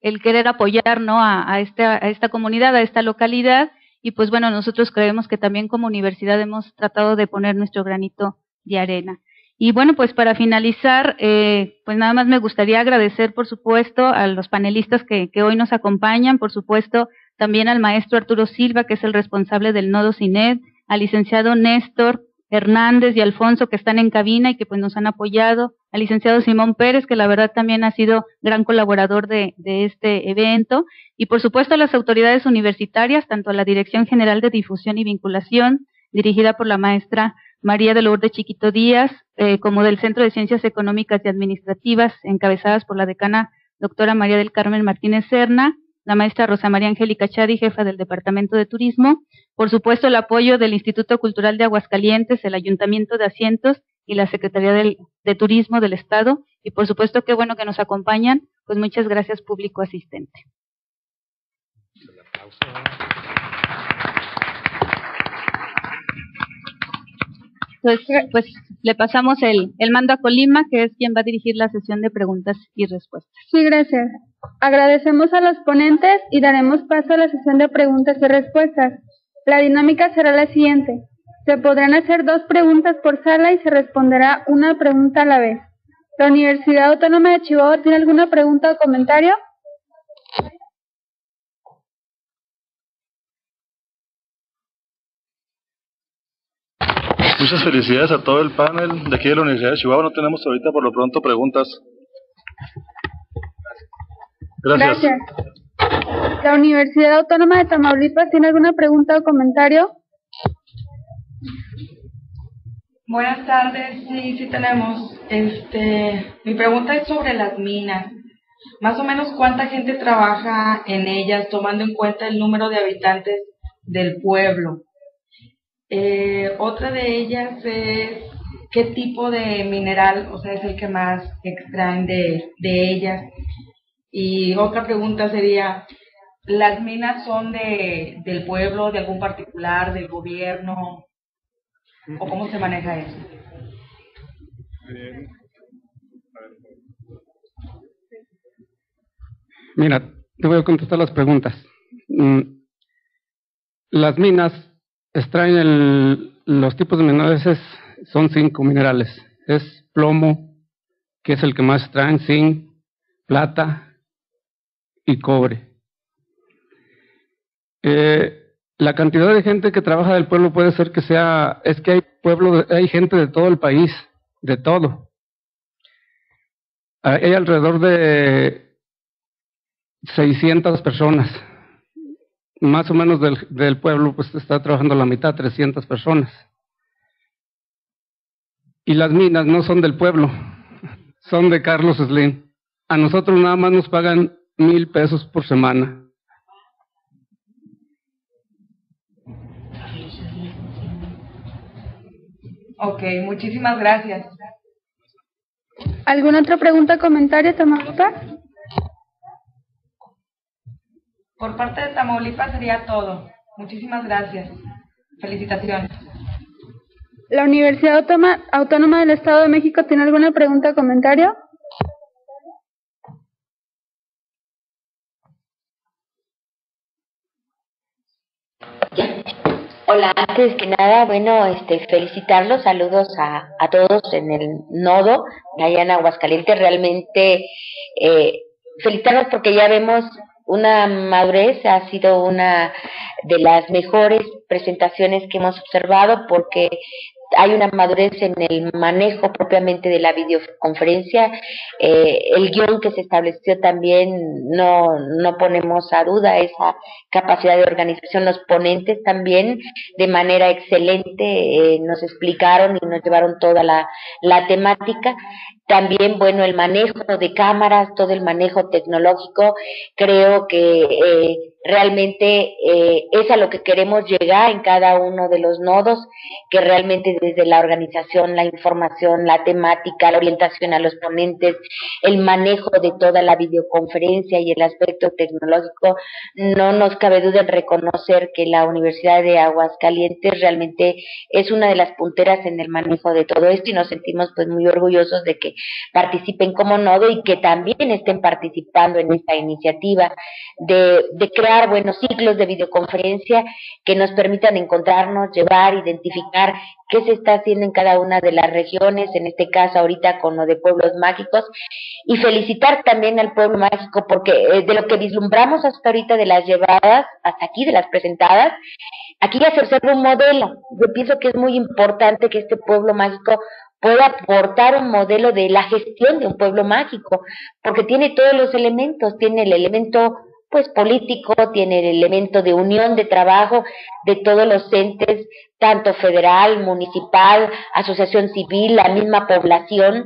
el querer apoyar, ¿no? a, a, esta, a esta comunidad, a esta localidad, y pues bueno, nosotros creemos que también como universidad hemos tratado de poner nuestro granito de arena. Y bueno, pues para finalizar, eh, pues nada más me gustaría agradecer, por supuesto, a los panelistas que, que hoy nos acompañan, por supuesto, también al maestro Arturo Silva, que es el responsable del nodo CINED, al licenciado Néstor Hernández y Alfonso, que están en cabina y que pues nos han apoyado, al licenciado Simón Pérez, que la verdad también ha sido gran colaborador de, de este evento, y por supuesto a las autoridades universitarias, tanto a la Dirección General de Difusión y Vinculación, dirigida por la maestra María de Lourdes Chiquito Díaz, eh, como del Centro de Ciencias Económicas y Administrativas, encabezadas por la decana doctora María del Carmen Martínez Serna, la maestra Rosa María Angélica Chadi, jefa del Departamento de Turismo, por supuesto el apoyo del Instituto Cultural de Aguascalientes, el Ayuntamiento de Asientos y la Secretaría del, de Turismo del Estado, y por supuesto qué bueno que nos acompañan, pues muchas gracias público asistente. Entonces, pues le pasamos el, el mando a Colima, que es quien va a dirigir la sesión de preguntas y respuestas. Sí, gracias. Agradecemos a los ponentes y daremos paso a la sesión de preguntas y respuestas. La dinámica será la siguiente. Se podrán hacer dos preguntas por sala y se responderá una pregunta a la vez. ¿La Universidad Autónoma de Chihuahua tiene alguna pregunta o comentario? Muchas felicidades a todo el panel de aquí de la Universidad de Chihuahua. No tenemos ahorita por lo pronto preguntas. Gracias. Gracias. ¿La Universidad Autónoma de Tamaulipas tiene alguna pregunta o comentario? Buenas tardes, sí, sí tenemos. Este, mi pregunta es sobre las minas. Más o menos cuánta gente trabaja en ellas, tomando en cuenta el número de habitantes del pueblo. Eh, otra de ellas es qué tipo de mineral, o sea, es el que más extraen de, de ellas. Y otra pregunta sería, ¿las minas son de del pueblo, de algún particular, del gobierno? ¿O cómo se maneja eso? Bien. Mira, te voy a contestar las preguntas. Las minas extraen el, los tipos de minerales, es, son cinco minerales. Es plomo, que es el que más extraen, zinc, plata y cobre. Eh, la cantidad de gente que trabaja del pueblo puede ser que sea, es que hay pueblo, hay gente de todo el país, de todo. Hay alrededor de seiscientas personas. Más o menos del, del pueblo pues está trabajando la mitad, trescientas personas. Y las minas no son del pueblo, son de Carlos Slim. A nosotros nada más nos pagan mil pesos por semana. Ok, muchísimas gracias. ¿Alguna otra pregunta o comentario, Tamaulipas? Por parte de Tamaulipas sería todo. Muchísimas gracias. Felicitaciones. ¿La Universidad Autónoma, Autónoma del Estado de México tiene alguna pregunta o comentario? Hola, antes que nada, bueno, este, felicitarlos, saludos a, a todos en el nodo, allá en Aguascalientes, realmente eh, felicitarlos porque ya vemos una madurez, ha sido una de las mejores presentaciones que hemos observado porque hay una madurez en el manejo propiamente de la videoconferencia. Eh, el guión que se estableció también no, no ponemos a duda esa capacidad de organización. Los ponentes también de manera excelente eh, nos explicaron y nos llevaron toda la, la temática. También, bueno, el manejo de cámaras, todo el manejo tecnológico, creo que eh, realmente eh, es a lo que queremos llegar en cada uno de los nodos, que realmente desde la organización, la información, la temática, la orientación a los ponentes, el manejo de toda la videoconferencia y el aspecto tecnológico, no nos cabe duda en reconocer que la Universidad de Aguascalientes realmente es una de las punteras en el manejo de todo esto, y nos sentimos pues muy orgullosos de que participen como nodo y que también estén participando en esta iniciativa de, de crear buenos ciclos de videoconferencia que nos permitan encontrarnos, llevar, identificar qué se está haciendo en cada una de las regiones, en este caso ahorita con lo de Pueblos Mágicos, y felicitar también al Pueblo Mágico porque eh, de lo que vislumbramos hasta ahorita de las llevadas, hasta aquí de las presentadas, aquí ya se observa un modelo. Yo pienso que es muy importante que este Pueblo Mágico pueda aportar un modelo de la gestión de un pueblo mágico, porque tiene todos los elementos, tiene el elemento pues político, tiene el elemento de unión de trabajo de todos los entes, tanto federal, municipal, asociación civil, la misma población,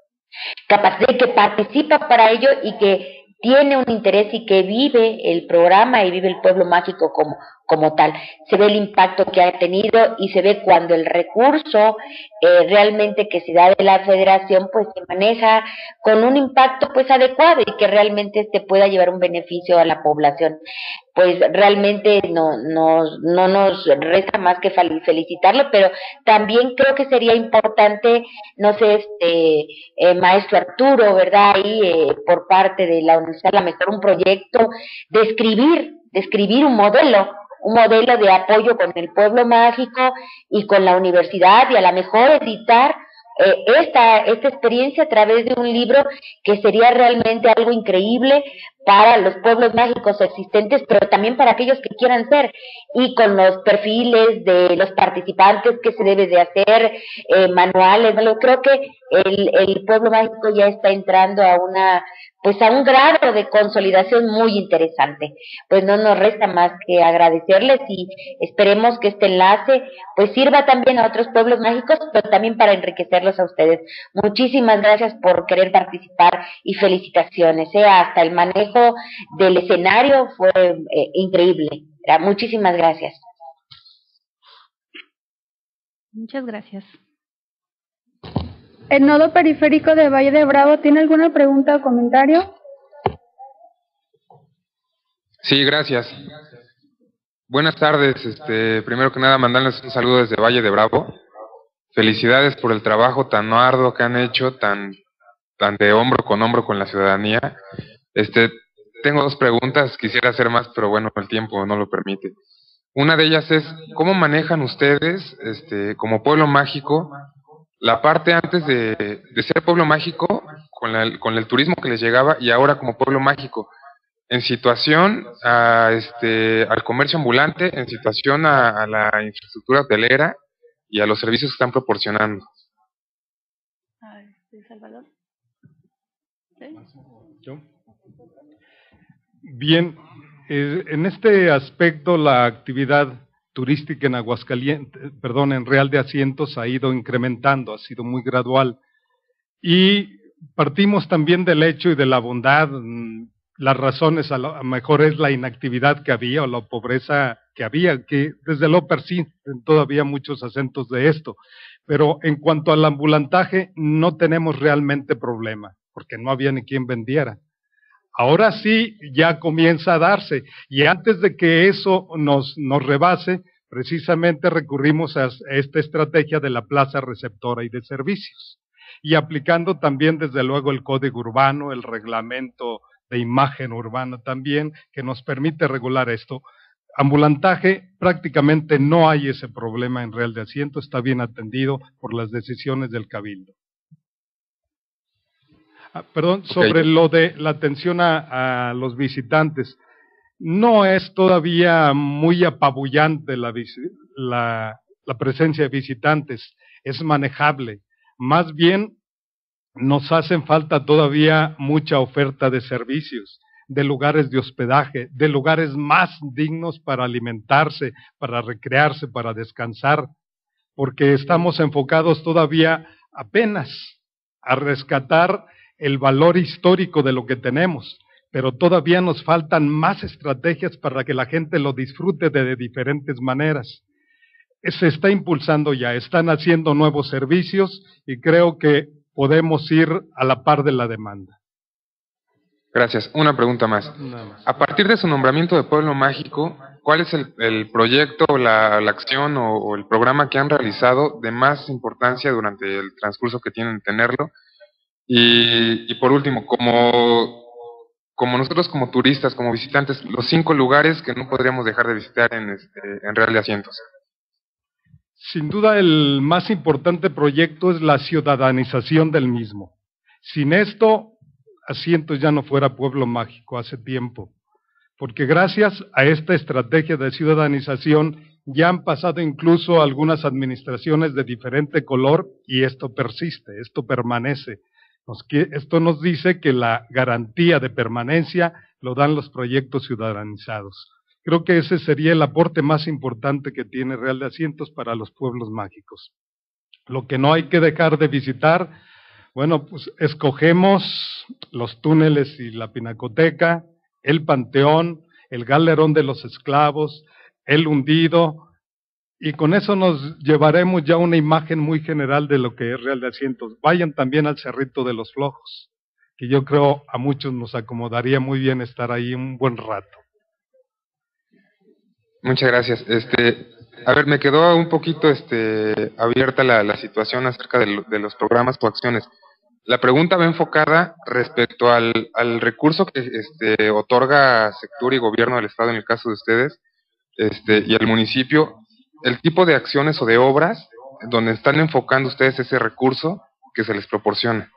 capacidad que participa para ello y que tiene un interés y que vive el programa y vive el pueblo mágico como, como tal. Se ve el impacto que ha tenido y se ve cuando el recurso eh, realmente que se da de la federación pues se maneja con un impacto pues adecuado y que realmente este pueda llevar un beneficio a la población. Pues realmente no, no, no nos resta más que felicitarlo, pero también creo que sería importante, no sé, este eh, maestro Arturo, ¿verdad? Ahí eh, por parte de la universidad, a lo mejor un proyecto de escribir, de escribir un modelo, un modelo de apoyo con el pueblo mágico y con la universidad, y a lo mejor editar eh, esta, esta experiencia a través de un libro que sería realmente algo increíble para los pueblos mágicos existentes, pero también para aquellos que quieran ser, y con los perfiles de los participantes que se debe de hacer, eh, manuales. Bueno, creo que el, el pueblo mágico ya está entrando a una pues a un grado de consolidación muy interesante. Pues no nos resta más que agradecerles y esperemos que este enlace pues sirva también a otros pueblos mágicos, pero también para enriquecerlos a ustedes. Muchísimas gracias por querer participar y felicitaciones. ¿eh? Hasta el manejo del escenario fue eh, increíble. Muchísimas gracias. Muchas gracias. ¿El nodo periférico de Valle de Bravo tiene alguna pregunta o comentario? Sí, gracias. Buenas tardes. Este, primero que nada, mandarles un saludo desde Valle de Bravo. Felicidades por el trabajo tan arduo que han hecho, tan, tan de hombro con hombro con la ciudadanía. Este, tengo dos preguntas, quisiera hacer más, pero bueno, el tiempo no lo permite. Una de ellas es, ¿cómo manejan ustedes, este, como pueblo mágico, la parte antes de, de ser pueblo mágico, con, la, con el turismo que les llegaba, y ahora como pueblo mágico, en situación a, este, al comercio ambulante, en situación a, a la infraestructura hotelera y a los servicios que están proporcionando? Salvador. ¿Sí? ¿Yo? Bien, eh, en este aspecto la actividad turística en Aguascalientes, perdón, en Real de Asientos ha ido incrementando, ha sido muy gradual. Y partimos también del hecho y de la bondad. Las razones a lo mejor es la inactividad que había o la pobreza que había, que desde luego persisten todavía muchos acentos de esto. Pero en cuanto al ambulantaje, no tenemos realmente problema, porque no había ni quien vendiera. Ahora sí ya comienza a darse, y antes de que eso nos, nos rebase, precisamente recurrimos a esta estrategia de la plaza receptora y de servicios, y aplicando también desde luego el código urbano, el reglamento de imagen urbana también, que nos permite regular esto. Ambulantaje, prácticamente no hay ese problema en Real de Asiento, está bien atendido por las decisiones del Cabildo. Ah, perdón, okay. Sobre lo de la atención a, a los visitantes, no es todavía muy apabullante la, la, la presencia de visitantes, es manejable. Más bien, nos hacen falta todavía mucha oferta de servicios, de lugares de hospedaje, de lugares más dignos para alimentarse, para recrearse, para descansar, porque estamos enfocados todavía apenas a rescatar el valor histórico de lo que tenemos, pero todavía nos faltan más estrategias para que la gente lo disfrute de diferentes maneras. Se está impulsando ya, están haciendo nuevos servicios y creo que podemos ir a la par de la demanda. Gracias. Una pregunta más. A partir de su nombramiento de Pueblo Mágico, ¿cuál es el, el proyecto, la, la acción o, o el programa que han realizado de más importancia durante el transcurso que tienen tenerlo? Y, y por último, como, como nosotros como turistas, como visitantes, los cinco lugares que no podríamos dejar de visitar en, este, en Real de Asientos. Sin duda el más importante proyecto es la ciudadanización del mismo. Sin esto, Asientos ya no fuera Pueblo Mágico hace tiempo, porque gracias a esta estrategia de ciudadanización ya han pasado incluso algunas administraciones de diferente color y esto persiste, esto permanece. Nos, esto nos dice que la garantía de permanencia lo dan los proyectos ciudadanizados. Creo que ese sería el aporte más importante que tiene Real de Asientos para los pueblos mágicos. Lo que no hay que dejar de visitar, bueno, pues escogemos los túneles y la pinacoteca, el panteón, el galerón de los esclavos, el hundido, y con eso nos llevaremos ya una imagen muy general de lo que es Real de Asientos. Vayan también al Cerrito de los Flojos, que yo creo a muchos nos acomodaría muy bien estar ahí un buen rato. Muchas gracias. Este, a ver, me quedó un poquito este, abierta la, la situación acerca de, lo, de los programas o acciones. La pregunta va enfocada respecto al, al recurso que este, otorga Sectur y Gobierno del Estado en el caso de ustedes, este, y al municipio, el tipo de acciones o de obras donde están enfocando ustedes ese recurso que se les proporciona.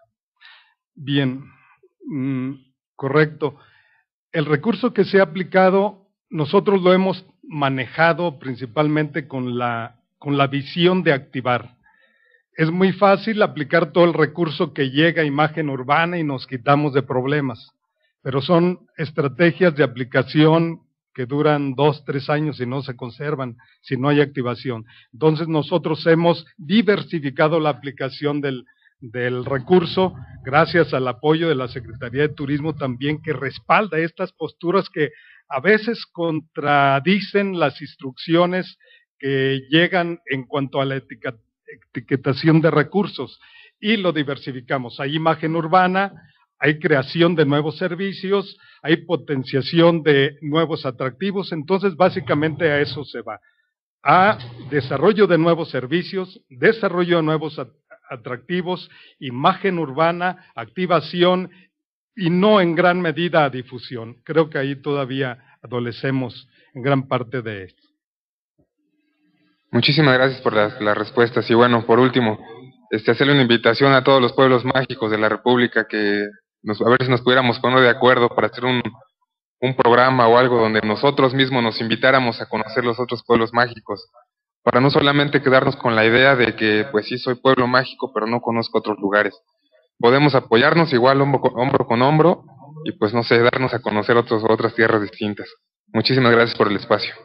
Bien, mm, correcto. El recurso que se ha aplicado, nosotros lo hemos manejado principalmente con la, con la visión de activar. Es muy fácil aplicar todo el recurso que llega a imagen urbana y nos quitamos de problemas, pero son estrategias de aplicación que duran dos, tres años y no se conservan si no hay activación. Entonces nosotros hemos diversificado la aplicación del, del recurso gracias al apoyo de la Secretaría de Turismo también, que respalda estas posturas que a veces contradicen las instrucciones que llegan en cuanto a la etiqueta, etiquetación de recursos, y lo diversificamos. Hay imagen urbana, hay creación de nuevos servicios, hay potenciación de nuevos atractivos, entonces básicamente a eso se va, a desarrollo de nuevos servicios, desarrollo de nuevos atractivos, imagen urbana, activación, y no en gran medida a difusión. Creo que ahí todavía adolecemos en gran parte de esto. Muchísimas gracias por las, las respuestas. Y bueno, por último, este, hacerle una invitación a todos los pueblos mágicos de la República que nos, a ver si nos pudiéramos poner de acuerdo para hacer un, un programa o algo donde nosotros mismos nos invitáramos a conocer los otros pueblos mágicos, para no solamente quedarnos con la idea de que pues sí soy pueblo mágico pero no conozco otros lugares. Podemos apoyarnos igual hombro con, hombro con hombro y pues no sé, darnos a conocer otros, otras tierras distintas. Muchísimas gracias por el espacio.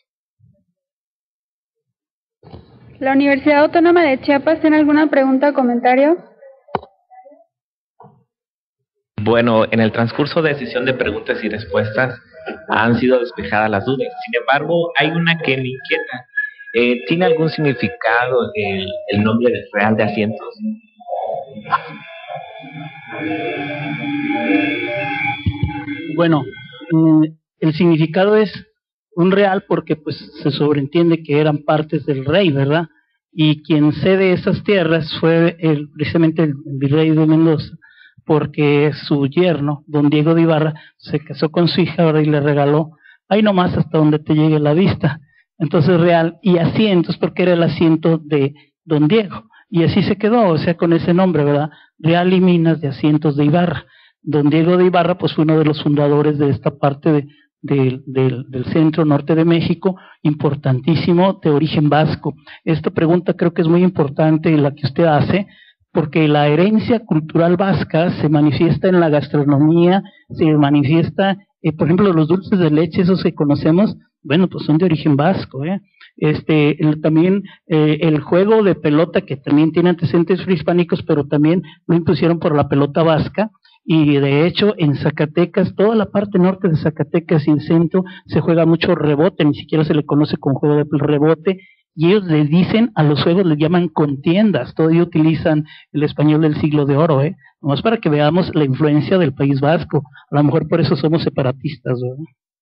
¿La Universidad Autónoma de Chiapas tiene alguna pregunta o comentario? Bueno, en el transcurso de sesión de preguntas y respuestas han sido despejadas las dudas. Sin embargo, hay una que me inquieta. Eh, ¿Tiene algún significado el, el nombre de Real de Asientos? Bueno, el significado es un real porque pues se sobreentiende que eran partes del rey, ¿verdad? Y quien cede esas tierras fue el, precisamente el virrey de Mendoza, porque su yerno, don Diego de Ibarra, se casó con su hija, ¿verdad? Y le regaló ahí nomás hasta donde te llegue la vista. Entonces Real y Asientos porque era el asiento de don Diego. Y así se quedó, o sea, con ese nombre, ¿verdad? Real y Minas de Asientos de Ibarra. Don Diego de Ibarra, pues fue uno de los fundadores de esta parte de, de, de, del centro norte de México, importantísimo, de origen vasco. Esta pregunta creo que es muy importante la que usted hace, porque la herencia cultural vasca se manifiesta en la gastronomía, se manifiesta, eh, por ejemplo, los dulces de leche, esos que conocemos, bueno, pues son de origen vasco, ¿eh? Este, el, también eh, el juego de pelota, que también tiene antecedentes prehispánicos, pero también lo impusieron por la pelota vasca, Y de hecho, en Zacatecas, toda la parte norte de Zacatecas y el centro, se juega mucho rebote, ni siquiera se le conoce como juego de rebote, y ellos le dicen, a los juegos les llaman contiendas, todavía utilizan el español del siglo de oro, ¿eh? Nomás para que veamos la influencia del País Vasco, a lo mejor por eso somos separatistas, ¿verdad?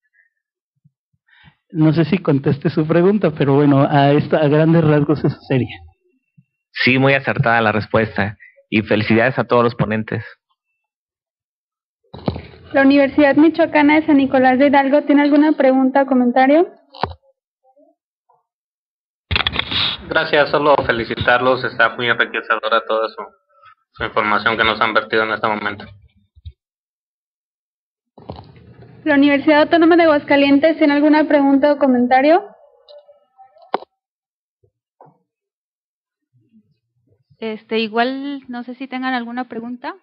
No sé si conteste su pregunta, pero bueno, a, esta, a grandes rasgos eso sería. Sí, muy acertada la respuesta, y felicidades a todos los ponentes. La Universidad Michoacana de San Nicolás de Hidalgo, ¿tiene alguna pregunta o comentario? Gracias, solo felicitarlos, está muy enriquecedora toda su, su información que nos han vertido en este momento. La Universidad Autónoma de Aguascalientes, ¿tiene alguna pregunta o comentario? Este, igual, no sé si tengan alguna pregunta.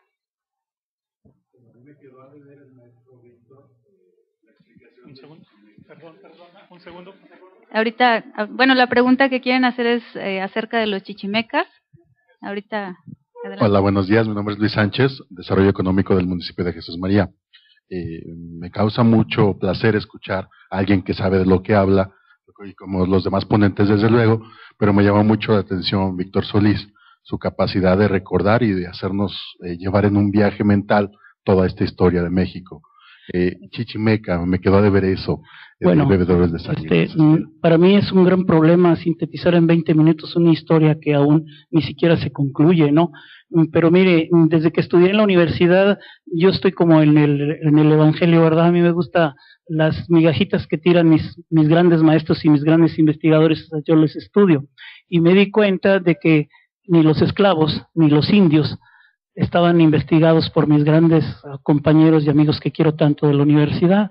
Un segundo, perdón, perdón, un segundo. Ahorita, bueno, la pregunta que quieren hacer es eh, acerca de los chichimecas. Ahorita, adelante. Hola, buenos días. Mi nombre es Luis Sánchez, Desarrollo Económico del municipio de Jesús María. Eh, me causa mucho placer escuchar a alguien que sabe de lo que habla, y como los demás ponentes, desde luego, pero me llama mucho la atención Víctor Solís, su capacidad de recordar y de hacernos eh, llevar en un viaje mental toda esta historia de México. Eh, Chichimeca, me quedó de ver eso, eh, bueno, bebedores de sangre. Este, para mí es un gran problema sintetizar en veinte minutos una historia que aún ni siquiera se concluye, ¿no? Pero mire, desde que estudié en la universidad, yo estoy como en el, en el evangelio, ¿verdad? A mí me gusta las migajitas que tiran mis, mis grandes maestros y mis grandes investigadores, yo les estudio. Y me di cuenta de que ni los esclavos, ni los indios, estaban investigados por mis grandes compañeros y amigos que quiero tanto de la universidad,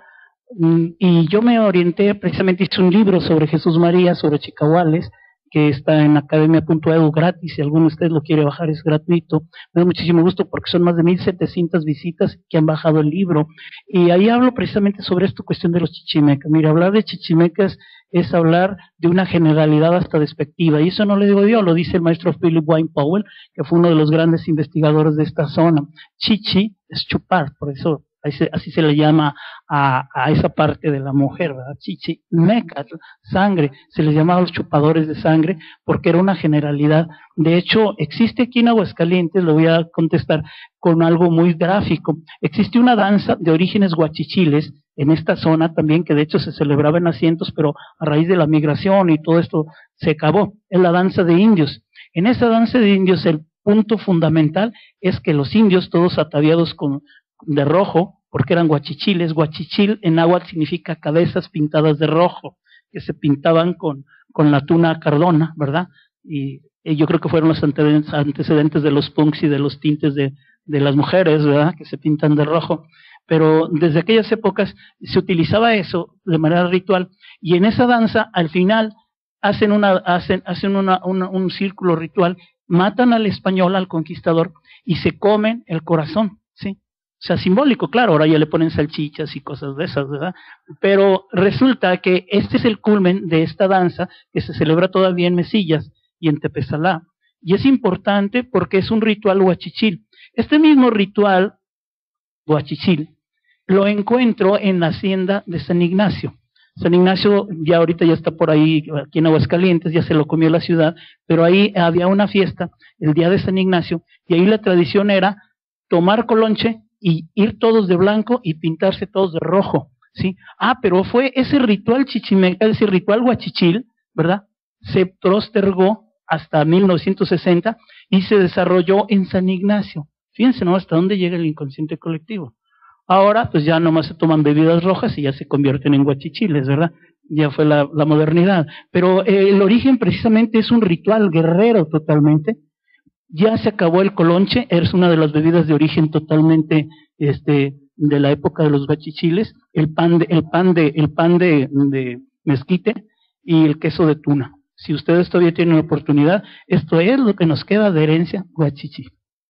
y yo me orienté, precisamente hice un libro sobre Jesús María, sobre Chicahuales, que está en academia punto edu gratis, si alguno de ustedes lo quiere bajar es gratuito. Me da muchísimo gusto porque son más de mil setecientas visitas que han bajado el libro, y ahí hablo precisamente sobre esta cuestión de los chichimecas. Mira, hablar de chichimecas es hablar de una generalidad hasta despectiva, y eso no lo digo yo, lo dice el maestro Philip Wayne Powell, que fue uno de los grandes investigadores de esta zona. Chichi es chupar, por eso así se le llama a, a esa parte de la mujer, ¿verdad? Chichi, meca, sangre, se les llamaba los chupadores de sangre porque era una generalidad. De hecho, existe aquí en Aguascalientes, lo voy a contestar con algo muy gráfico, existe una danza de orígenes guachichiles en esta zona también, que de hecho se celebraba en asientos, pero a raíz de la migración y todo esto se acabó, es la danza de indios. En esa danza de indios el punto fundamental es que los indios, todos ataviados con de rojo, porque eran guachichiles. Guachichil en náhuatl significa cabezas pintadas de rojo, que se pintaban con, con la tuna cardona, ¿verdad? Y, y yo creo que fueron los antecedentes de los punks y de los tintes de, de las mujeres, ¿verdad? Que se pintan de rojo. Pero desde aquellas épocas se utilizaba eso de manera ritual, y en esa danza, al final, hacen, una, hacen, hacen una, una, un círculo ritual, matan al español, al conquistador, y se comen el corazón, ¿sí? O sea, simbólico, claro, ahora ya le ponen salchichas y cosas de esas, ¿verdad? Pero resulta que este es el culmen de esta danza que se celebra todavía en Mesillas y en Tepesalá. Y es importante porque es un ritual huachichil. Este mismo ritual huachichil lo encuentro en la hacienda de San Ignacio. San Ignacio ya ahorita ya está por ahí, aquí en Aguascalientes, ya se lo comió la ciudad, pero ahí había una fiesta, el día de San Ignacio, y ahí la tradición era tomar colonche y ir todos de blanco y pintarse todos de rojo, ¿sí? Ah, pero fue ese ritual chichimeca, ese ritual huachichil, ¿verdad? Se postergó hasta mil novecientos sesenta y se desarrolló en San Ignacio. Fíjense, ¿no? Hasta dónde llega el inconsciente colectivo. Ahora, pues ya nomás se toman bebidas rojas y ya se convierten en guachichiles, ¿verdad? Ya fue la, la modernidad. Pero eh, el origen precisamente es un ritual guerrero totalmente. Ya se acabó el colonche, es una de las bebidas de origen totalmente este, de la época de los guachichiles, el pan de, el pan de, el pan de, de mezquite y el queso de tuna. Si ustedes todavía tienen oportunidad, esto es lo que nos queda de herencia guachichi.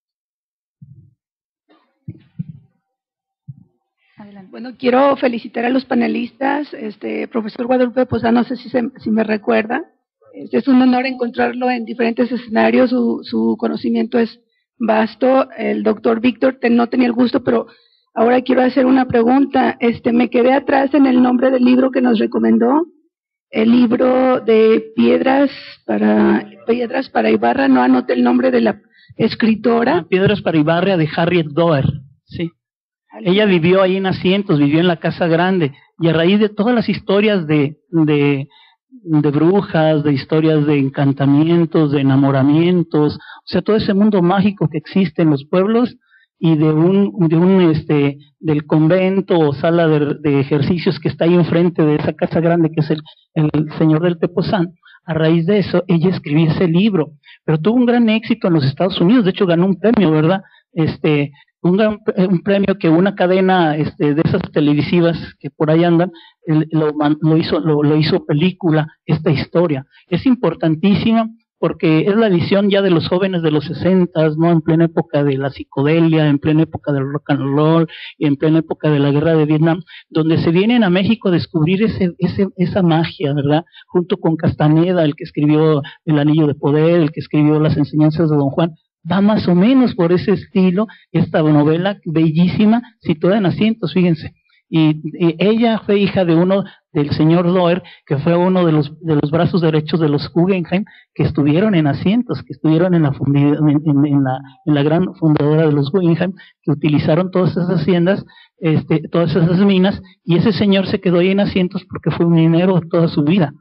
Bueno, quiero felicitar a los panelistas, este profesor Guadalupe Posada, no sé si, se, si me recuerda. Este es un honor encontrarlo en diferentes escenarios, su, su conocimiento es Basto, el doctor Víctor te, no tenía el gusto, pero ahora quiero hacer una pregunta. Este, me quedé atrás en el nombre del libro que nos recomendó, el libro de Piedras para Piedras para Ibarra, no anoté el nombre de la escritora. Ah, Piedras para Ibarra de Harriet Doer, sí. Ella vivió ahí en Asientos, vivió en la Casa Grande, y a raíz de todas las historias de, de, de brujas, de historias de encantamientos, de enamoramientos, o sea, todo ese mundo mágico que existe en los pueblos, y de un, de un, este, del convento o sala de, de ejercicios que está ahí enfrente de esa Casa Grande, que es el, el Señor del Tepozán. A raíz de eso, ella escribió ese libro, pero tuvo un gran éxito en los Estados Unidos, de hecho ganó un premio, ¿verdad? Este, un, gran, un premio que una cadena este, de esas televisivas que por ahí andan, el, lo, lo, hizo, lo, lo hizo película, esta historia. Es importantísima porque es la visión ya de los jóvenes de los sesentas, ¿no? En plena época de la psicodelia, en plena época del rock and roll, y en plena época de la guerra de Vietnam, donde se vienen a México a descubrir ese, ese, esa magia, ¿verdad? Junto con Castaneda, el que escribió El Anillo de Poder, el que escribió Las Enseñanzas de Don Juan, va más o menos por ese estilo, esta novela bellísima, situada en Asientos, fíjense. Y, y ella fue hija de uno, del señor Doer, que fue uno de los de los brazos derechos de los Guggenheim, que estuvieron en Asientos, que estuvieron en la, fundi, en, en, en, la, en la gran fundadora de los Guggenheim, que utilizaron todas esas haciendas, este, todas esas minas, y ese señor se quedó ahí en Asientos porque fue un minero toda su vida.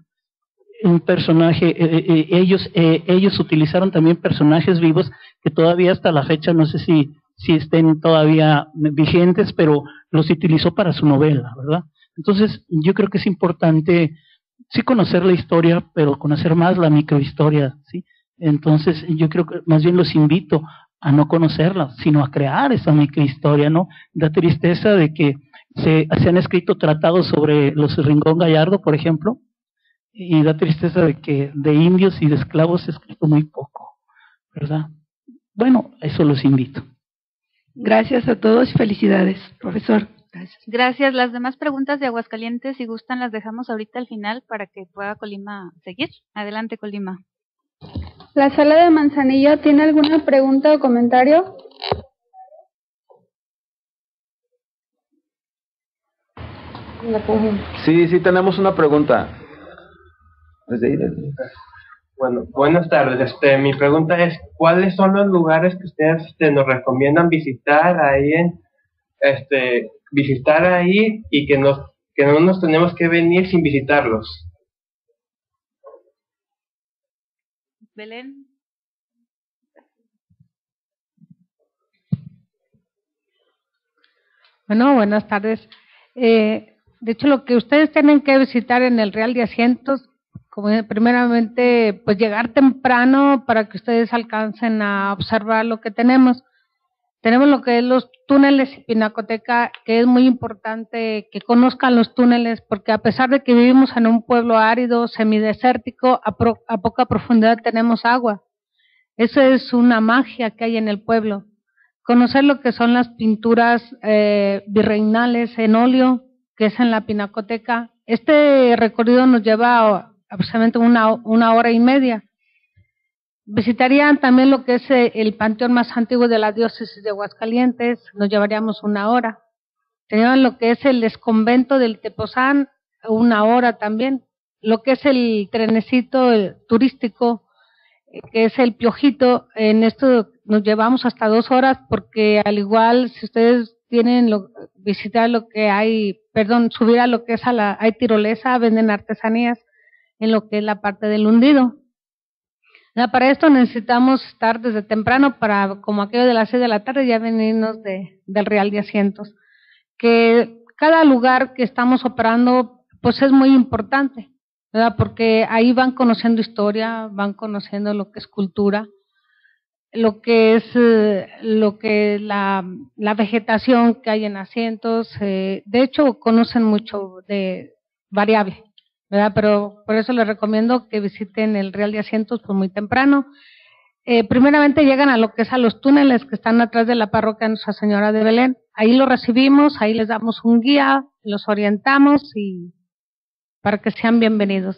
Un personaje, eh, eh, ellos eh, ellos utilizaron también personajes vivos que todavía hasta la fecha no sé si si estén todavía vigentes, pero los utilizó para su novela, ¿verdad? Entonces, yo creo que es importante sí conocer la historia, pero conocer más la microhistoria, ¿sí? Entonces, yo creo que más bien los invito a no conocerla, sino a crear esa microhistoria, ¿no? Da tristeza de que se, se han escrito tratados sobre los Rincón Gallardo, por ejemplo, y da tristeza de que de indios y de esclavos se ha escrito muy poco, ¿verdad? Bueno, a eso los invito. Gracias a todos y felicidades, profesor. Gracias. Gracias. Las demás preguntas de Aguascalientes, si gustan, las dejamos ahorita al final para que pueda Colima seguir. Adelante, Colima. ¿La sala de Manzanillo tiene alguna pregunta o comentario? Sí, sí, tenemos una pregunta. Bueno, buenas tardes. Este, mi pregunta es, ¿cuáles son los lugares que ustedes este, nos recomiendan visitar ahí en, este, visitar ahí y que nos, que no nos tenemos que venir sin visitarlos? Belén. Bueno, buenas tardes. Eh, de hecho, lo que ustedes tienen que visitar en el Real de Asientos, como primeramente, pues llegar temprano para que ustedes alcancen a observar lo que tenemos. Tenemos lo que es los túneles y Pinacoteca, que es muy importante que conozcan los túneles, porque a pesar de que vivimos en un pueblo árido, semidesértico, a, pro, a poca profundidad tenemos agua. Eso es una magia que hay en el pueblo. Conocer lo que son las pinturas eh, virreinales en óleo, que es en la Pinacoteca. Este recorrido nos lleva a aproximadamente una, una hora y media. Visitarían también lo que es el panteón más antiguo de la diócesis de Aguascalientes, nos llevaríamos una hora. Tenían lo que es el exconvento del Tepozán, una hora también. Lo que es el trenecito el turístico, que es el Piojito, en esto nos llevamos hasta dos horas, porque al igual, si ustedes tienen lo, visitar lo que hay, perdón, subir a lo que es a la, hay tirolesa, venden artesanías, en lo que es la parte del hundido. Ya, para esto necesitamos estar desde temprano para, como aquello de las seis de la tarde, ya venirnos de, del Real de Asientos. Que cada lugar que estamos operando, pues es muy importante, ¿verdad? Porque ahí van conociendo historia, van conociendo lo que es cultura, lo que es eh, lo que la, la vegetación que hay en Asientos. Eh, de hecho, conocen mucho de variable, ¿verdad? Pero por eso les recomiendo que visiten el Real de Asientos pues muy temprano. Eh, primeramente llegan a lo que es a los túneles que están atrás de la parroquia Nuestra Señora de Belén. Ahí los recibimos, ahí les damos un guía, los orientamos y para que sean bienvenidos.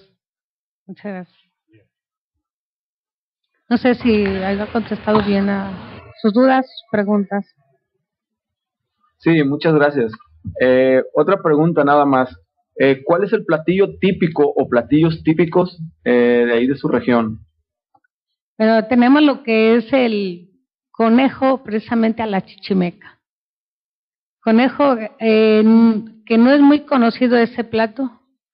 Muchas gracias. No sé si haya contestado bien a sus dudas, sus preguntas. Sí, muchas gracias. Eh, otra pregunta nada más. Eh, ¿Cuál es el platillo típico o platillos típicos eh, de ahí de su región? Pero tenemos lo que es el conejo precisamente a la chichimeca. Conejo, eh, que no es muy conocido ese plato,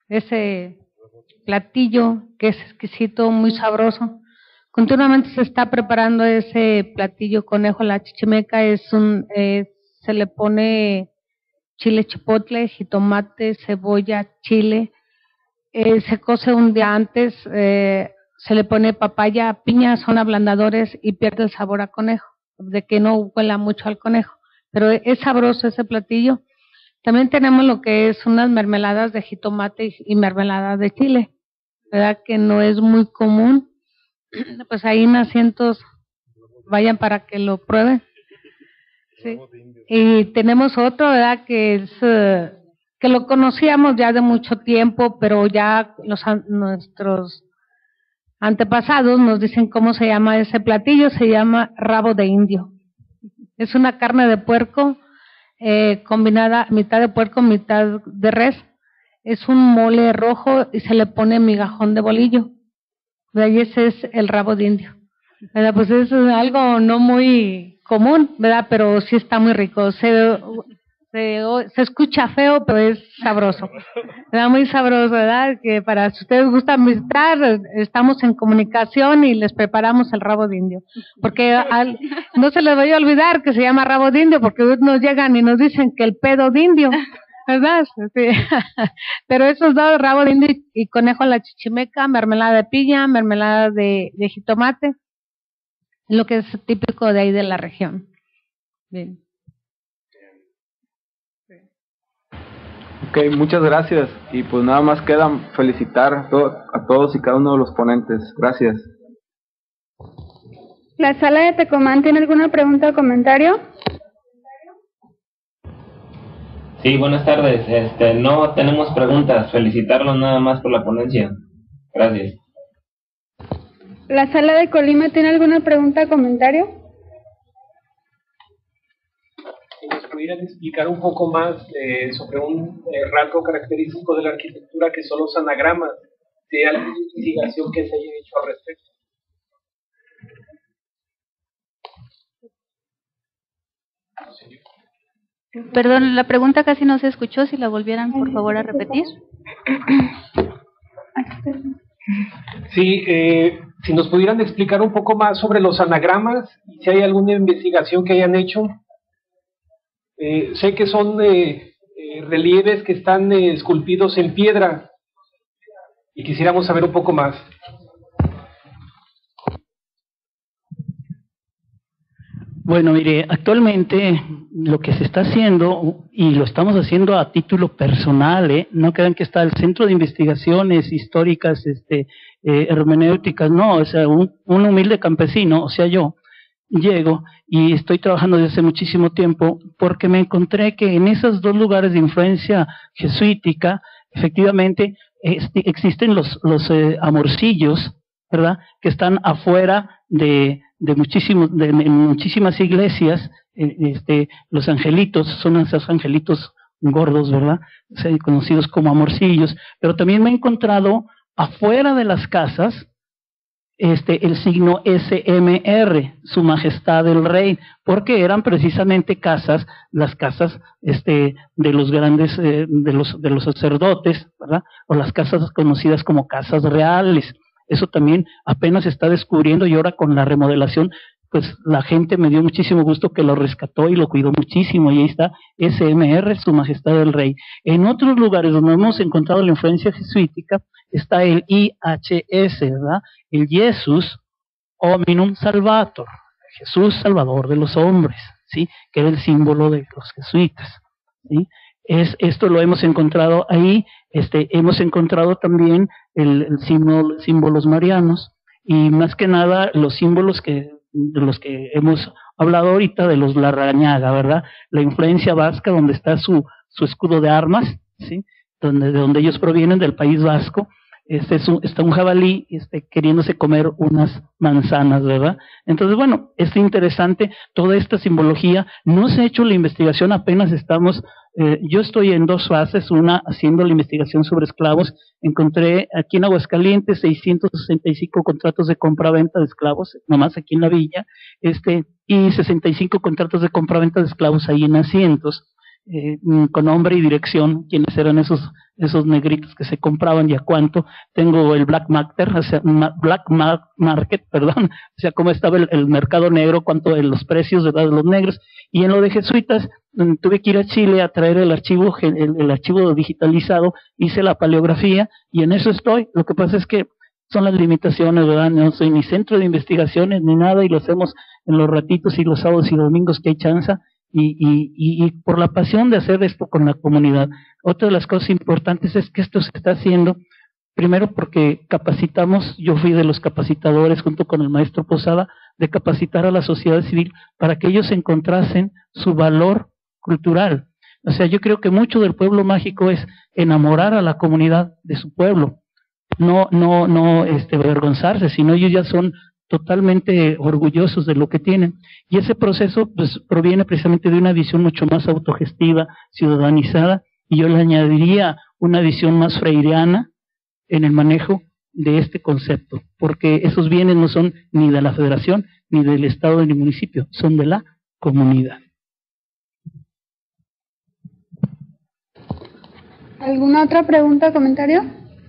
ese platillo que es exquisito, muy sabroso. Continuamente se está preparando ese platillo conejo a la chichimeca. Es un, eh, se le pone chile chipotle, jitomate, cebolla, chile. Eh, se cose un día antes, eh, se le pone papaya, piña, son ablandadores y pierde el sabor a conejo, de que no huela mucho al conejo. Pero es sabroso ese platillo. También tenemos lo que es unas mermeladas de jitomate y, y mermeladas de chile, ¿verdad? Que no es muy común. Pues ahí en asientos vayan para que lo prueben. Sí. Y tenemos otro, ¿verdad? Que es uh, que lo conocíamos ya de mucho tiempo, pero ya los nuestros antepasados nos dicen cómo se llama ese platillo. Se llama rabo de indio. Es una carne de puerco eh, combinada, mitad de puerco, mitad de res. Es un mole rojo y se le pone migajón de bolillo. De ahí ese es el rabo de indio, ¿verdad? Pues es algo no muy común, ¿verdad? Pero sí está muy rico. Se, se, se escucha feo, pero es sabroso, ¿verdad? Muy sabroso, ¿verdad? Que para si ustedes gustan visitar, estamos en comunicación y les preparamos el rabo de indio. Porque al, no se les vaya a olvidar que se llama rabo de indio, porque nos llegan y nos dicen que el pedo de indio, ¿verdad? Sí. Pero esos dos, rabo de indio y conejo a la chichimeca, mermelada de piña, mermelada de, de jitomate, lo que es típico de ahí de la región. Bien. Ok, muchas gracias. Y pues nada más queda felicitar a, to a todos y cada uno de los ponentes. Gracias. ¿La sala de Tecomán tiene alguna pregunta o comentario? Sí, buenas tardes. Este, no tenemos preguntas. Felicitarlos nada más por la ponencia. Gracias. ¿La sala de Colima tiene alguna pregunta o comentario? Si nos pudieran explicar un poco más eh, sobre un eh, rasgo característico de la arquitectura que son los anagramas, si hay alguna investigación que se haya hecho al respecto. Perdón, la pregunta casi no se escuchó, si la volvieran por favor a repetir. Sí, eh, si nos pudieran explicar un poco más sobre los anagramas y si hay alguna investigación que hayan hecho. Eh, sé que son eh, eh, relieves que están eh, esculpidos en piedra y quisiéramos saber un poco más. Bueno, mire, actualmente lo que se está haciendo, y lo estamos haciendo a título personal, ¿eh? No crean que está el Centro de Investigaciones Históricas, este, eh, hermenéuticas, no, o sea, un, un humilde campesino, o sea, yo, llego y estoy trabajando desde hace muchísimo tiempo porque me encontré que en esos dos lugares de influencia jesuítica, efectivamente, este, existen los, los eh, amorcillos, ¿verdad?, que están afuera de de muchísimos de, de muchísimas iglesias. eh, este los angelitos son esos angelitos gordos, ¿verdad?, o sea, conocidos como amorcillos. Pero también me he encontrado afuera de las casas este el signo S M R, Su Majestad el Rey, porque eran precisamente casas, las casas este de los grandes eh, de los de los sacerdotes, ¿verdad?, o las casas conocidas como casas reales. Eso también apenas se está descubriendo, y ahora con la remodelación, pues la gente me dio muchísimo gusto que lo rescató y lo cuidó muchísimo, y ahí está S M R, Su Majestad el Rey. En otros lugares donde hemos encontrado la influencia jesuítica está el I H S, ¿verdad?, el Jesus Hominum Salvator, Jesús Salvador de los hombres, ¿sí?, que era el símbolo de los jesuitas, ¿sí? Es, esto lo hemos encontrado ahí. Este, hemos encontrado también el, el símbolo, símbolos marianos, y más que nada los símbolos que, de los que hemos hablado ahorita, de los Larrañaga, ¿verdad?, la influencia vasca, donde está su, su escudo de armas, ¿sí?, donde, de donde ellos provienen, del País Vasco. este es un, está un jabalí este, queriéndose comer unas manzanas, ¿verdad? Entonces, bueno, es interesante toda esta simbología. No se ha hecho la investigación, apenas estamos, eh, yo estoy en dos fases, una haciendo la investigación sobre esclavos. Encontré aquí en Aguascalientes seiscientos sesenta y cinco contratos de compra-venta de esclavos, nomás aquí en la villa, este, y sesenta y cinco contratos de compra-venta de esclavos ahí en Asientos. Eh, con nombre y dirección, quiénes eran esos esos negritos que se compraban y a cuánto. Tengo el black market, o sea, ma, black market, perdón, o sea, cómo estaba el, el mercado negro, cuánto en los precios de los negros. Y en lo de jesuitas, tuve que ir a Chile a traer el archivo el, el archivo digitalizado, hice la paleografía y en eso estoy. Lo que pasa es que son las limitaciones, ¿verdad? No soy ni centro de investigaciones ni nada, y lo hacemos en los ratitos y los sábados y domingos que hay chance. Y, y, y por la pasión de hacer esto con la comunidad. Otra de las cosas importantes es que esto se está haciendo, primero porque capacitamos, yo fui de los capacitadores junto con el maestro Posada, de capacitar a la sociedad civil para que ellos encontrasen su valor cultural. O sea, yo creo que mucho del pueblo mágico es enamorar a la comunidad de su pueblo, no, no, no este, avergonzarse, sino ellos ya son totalmente orgullosos de lo que tienen, y ese proceso pues proviene precisamente de una visión mucho más autogestiva, ciudadanizada, y yo le añadiría una visión más freireana en el manejo de este concepto, porque esos bienes no son ni de la federación, ni del estado, ni del municipio, son de la comunidad. ¿Alguna otra pregunta o comentario?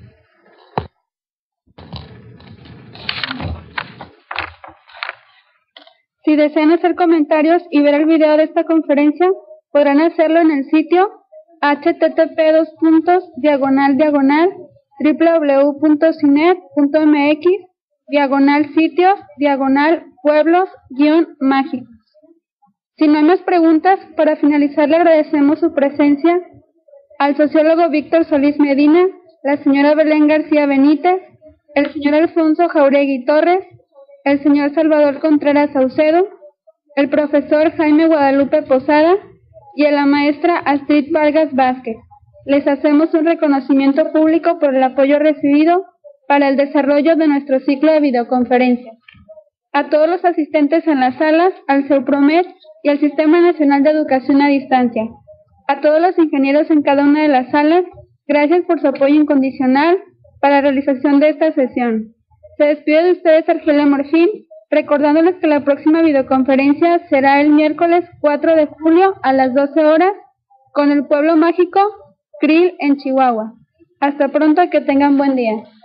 Si desean hacer comentarios y ver el video de esta conferencia, podrán hacerlo en el sitio h t t p dos puntos diagonal diagonal w w w punto cinet punto m x diagonal sitios diagonal pueblos guión mágicos. Si no hay más preguntas, para finalizar le agradecemos su presencia al sociólogo Víctor Solís Medina, la señora Belén García Benítez, el señor Alfonso Jauregui Torres, el señor Salvador Contreras Saucedo, el profesor Jaime Guadalupe Posada y a la maestra Astrid Vargas Vázquez. Les hacemos un reconocimiento público por el apoyo recibido para el desarrollo de nuestro ciclo de videoconferencias. A todos los asistentes en las salas, al CEUPROMED y al Sistema Nacional de Educación a Distancia. A todos los ingenieros en cada una de las salas, gracias por su apoyo incondicional para la realización de esta sesión. Se despide de ustedes Argelia Morfín, recordándoles que la próxima videoconferencia será el miércoles cuatro de julio a las doce horas con el pueblo mágico Krill en Chihuahua. Hasta pronto, que tengan buen día.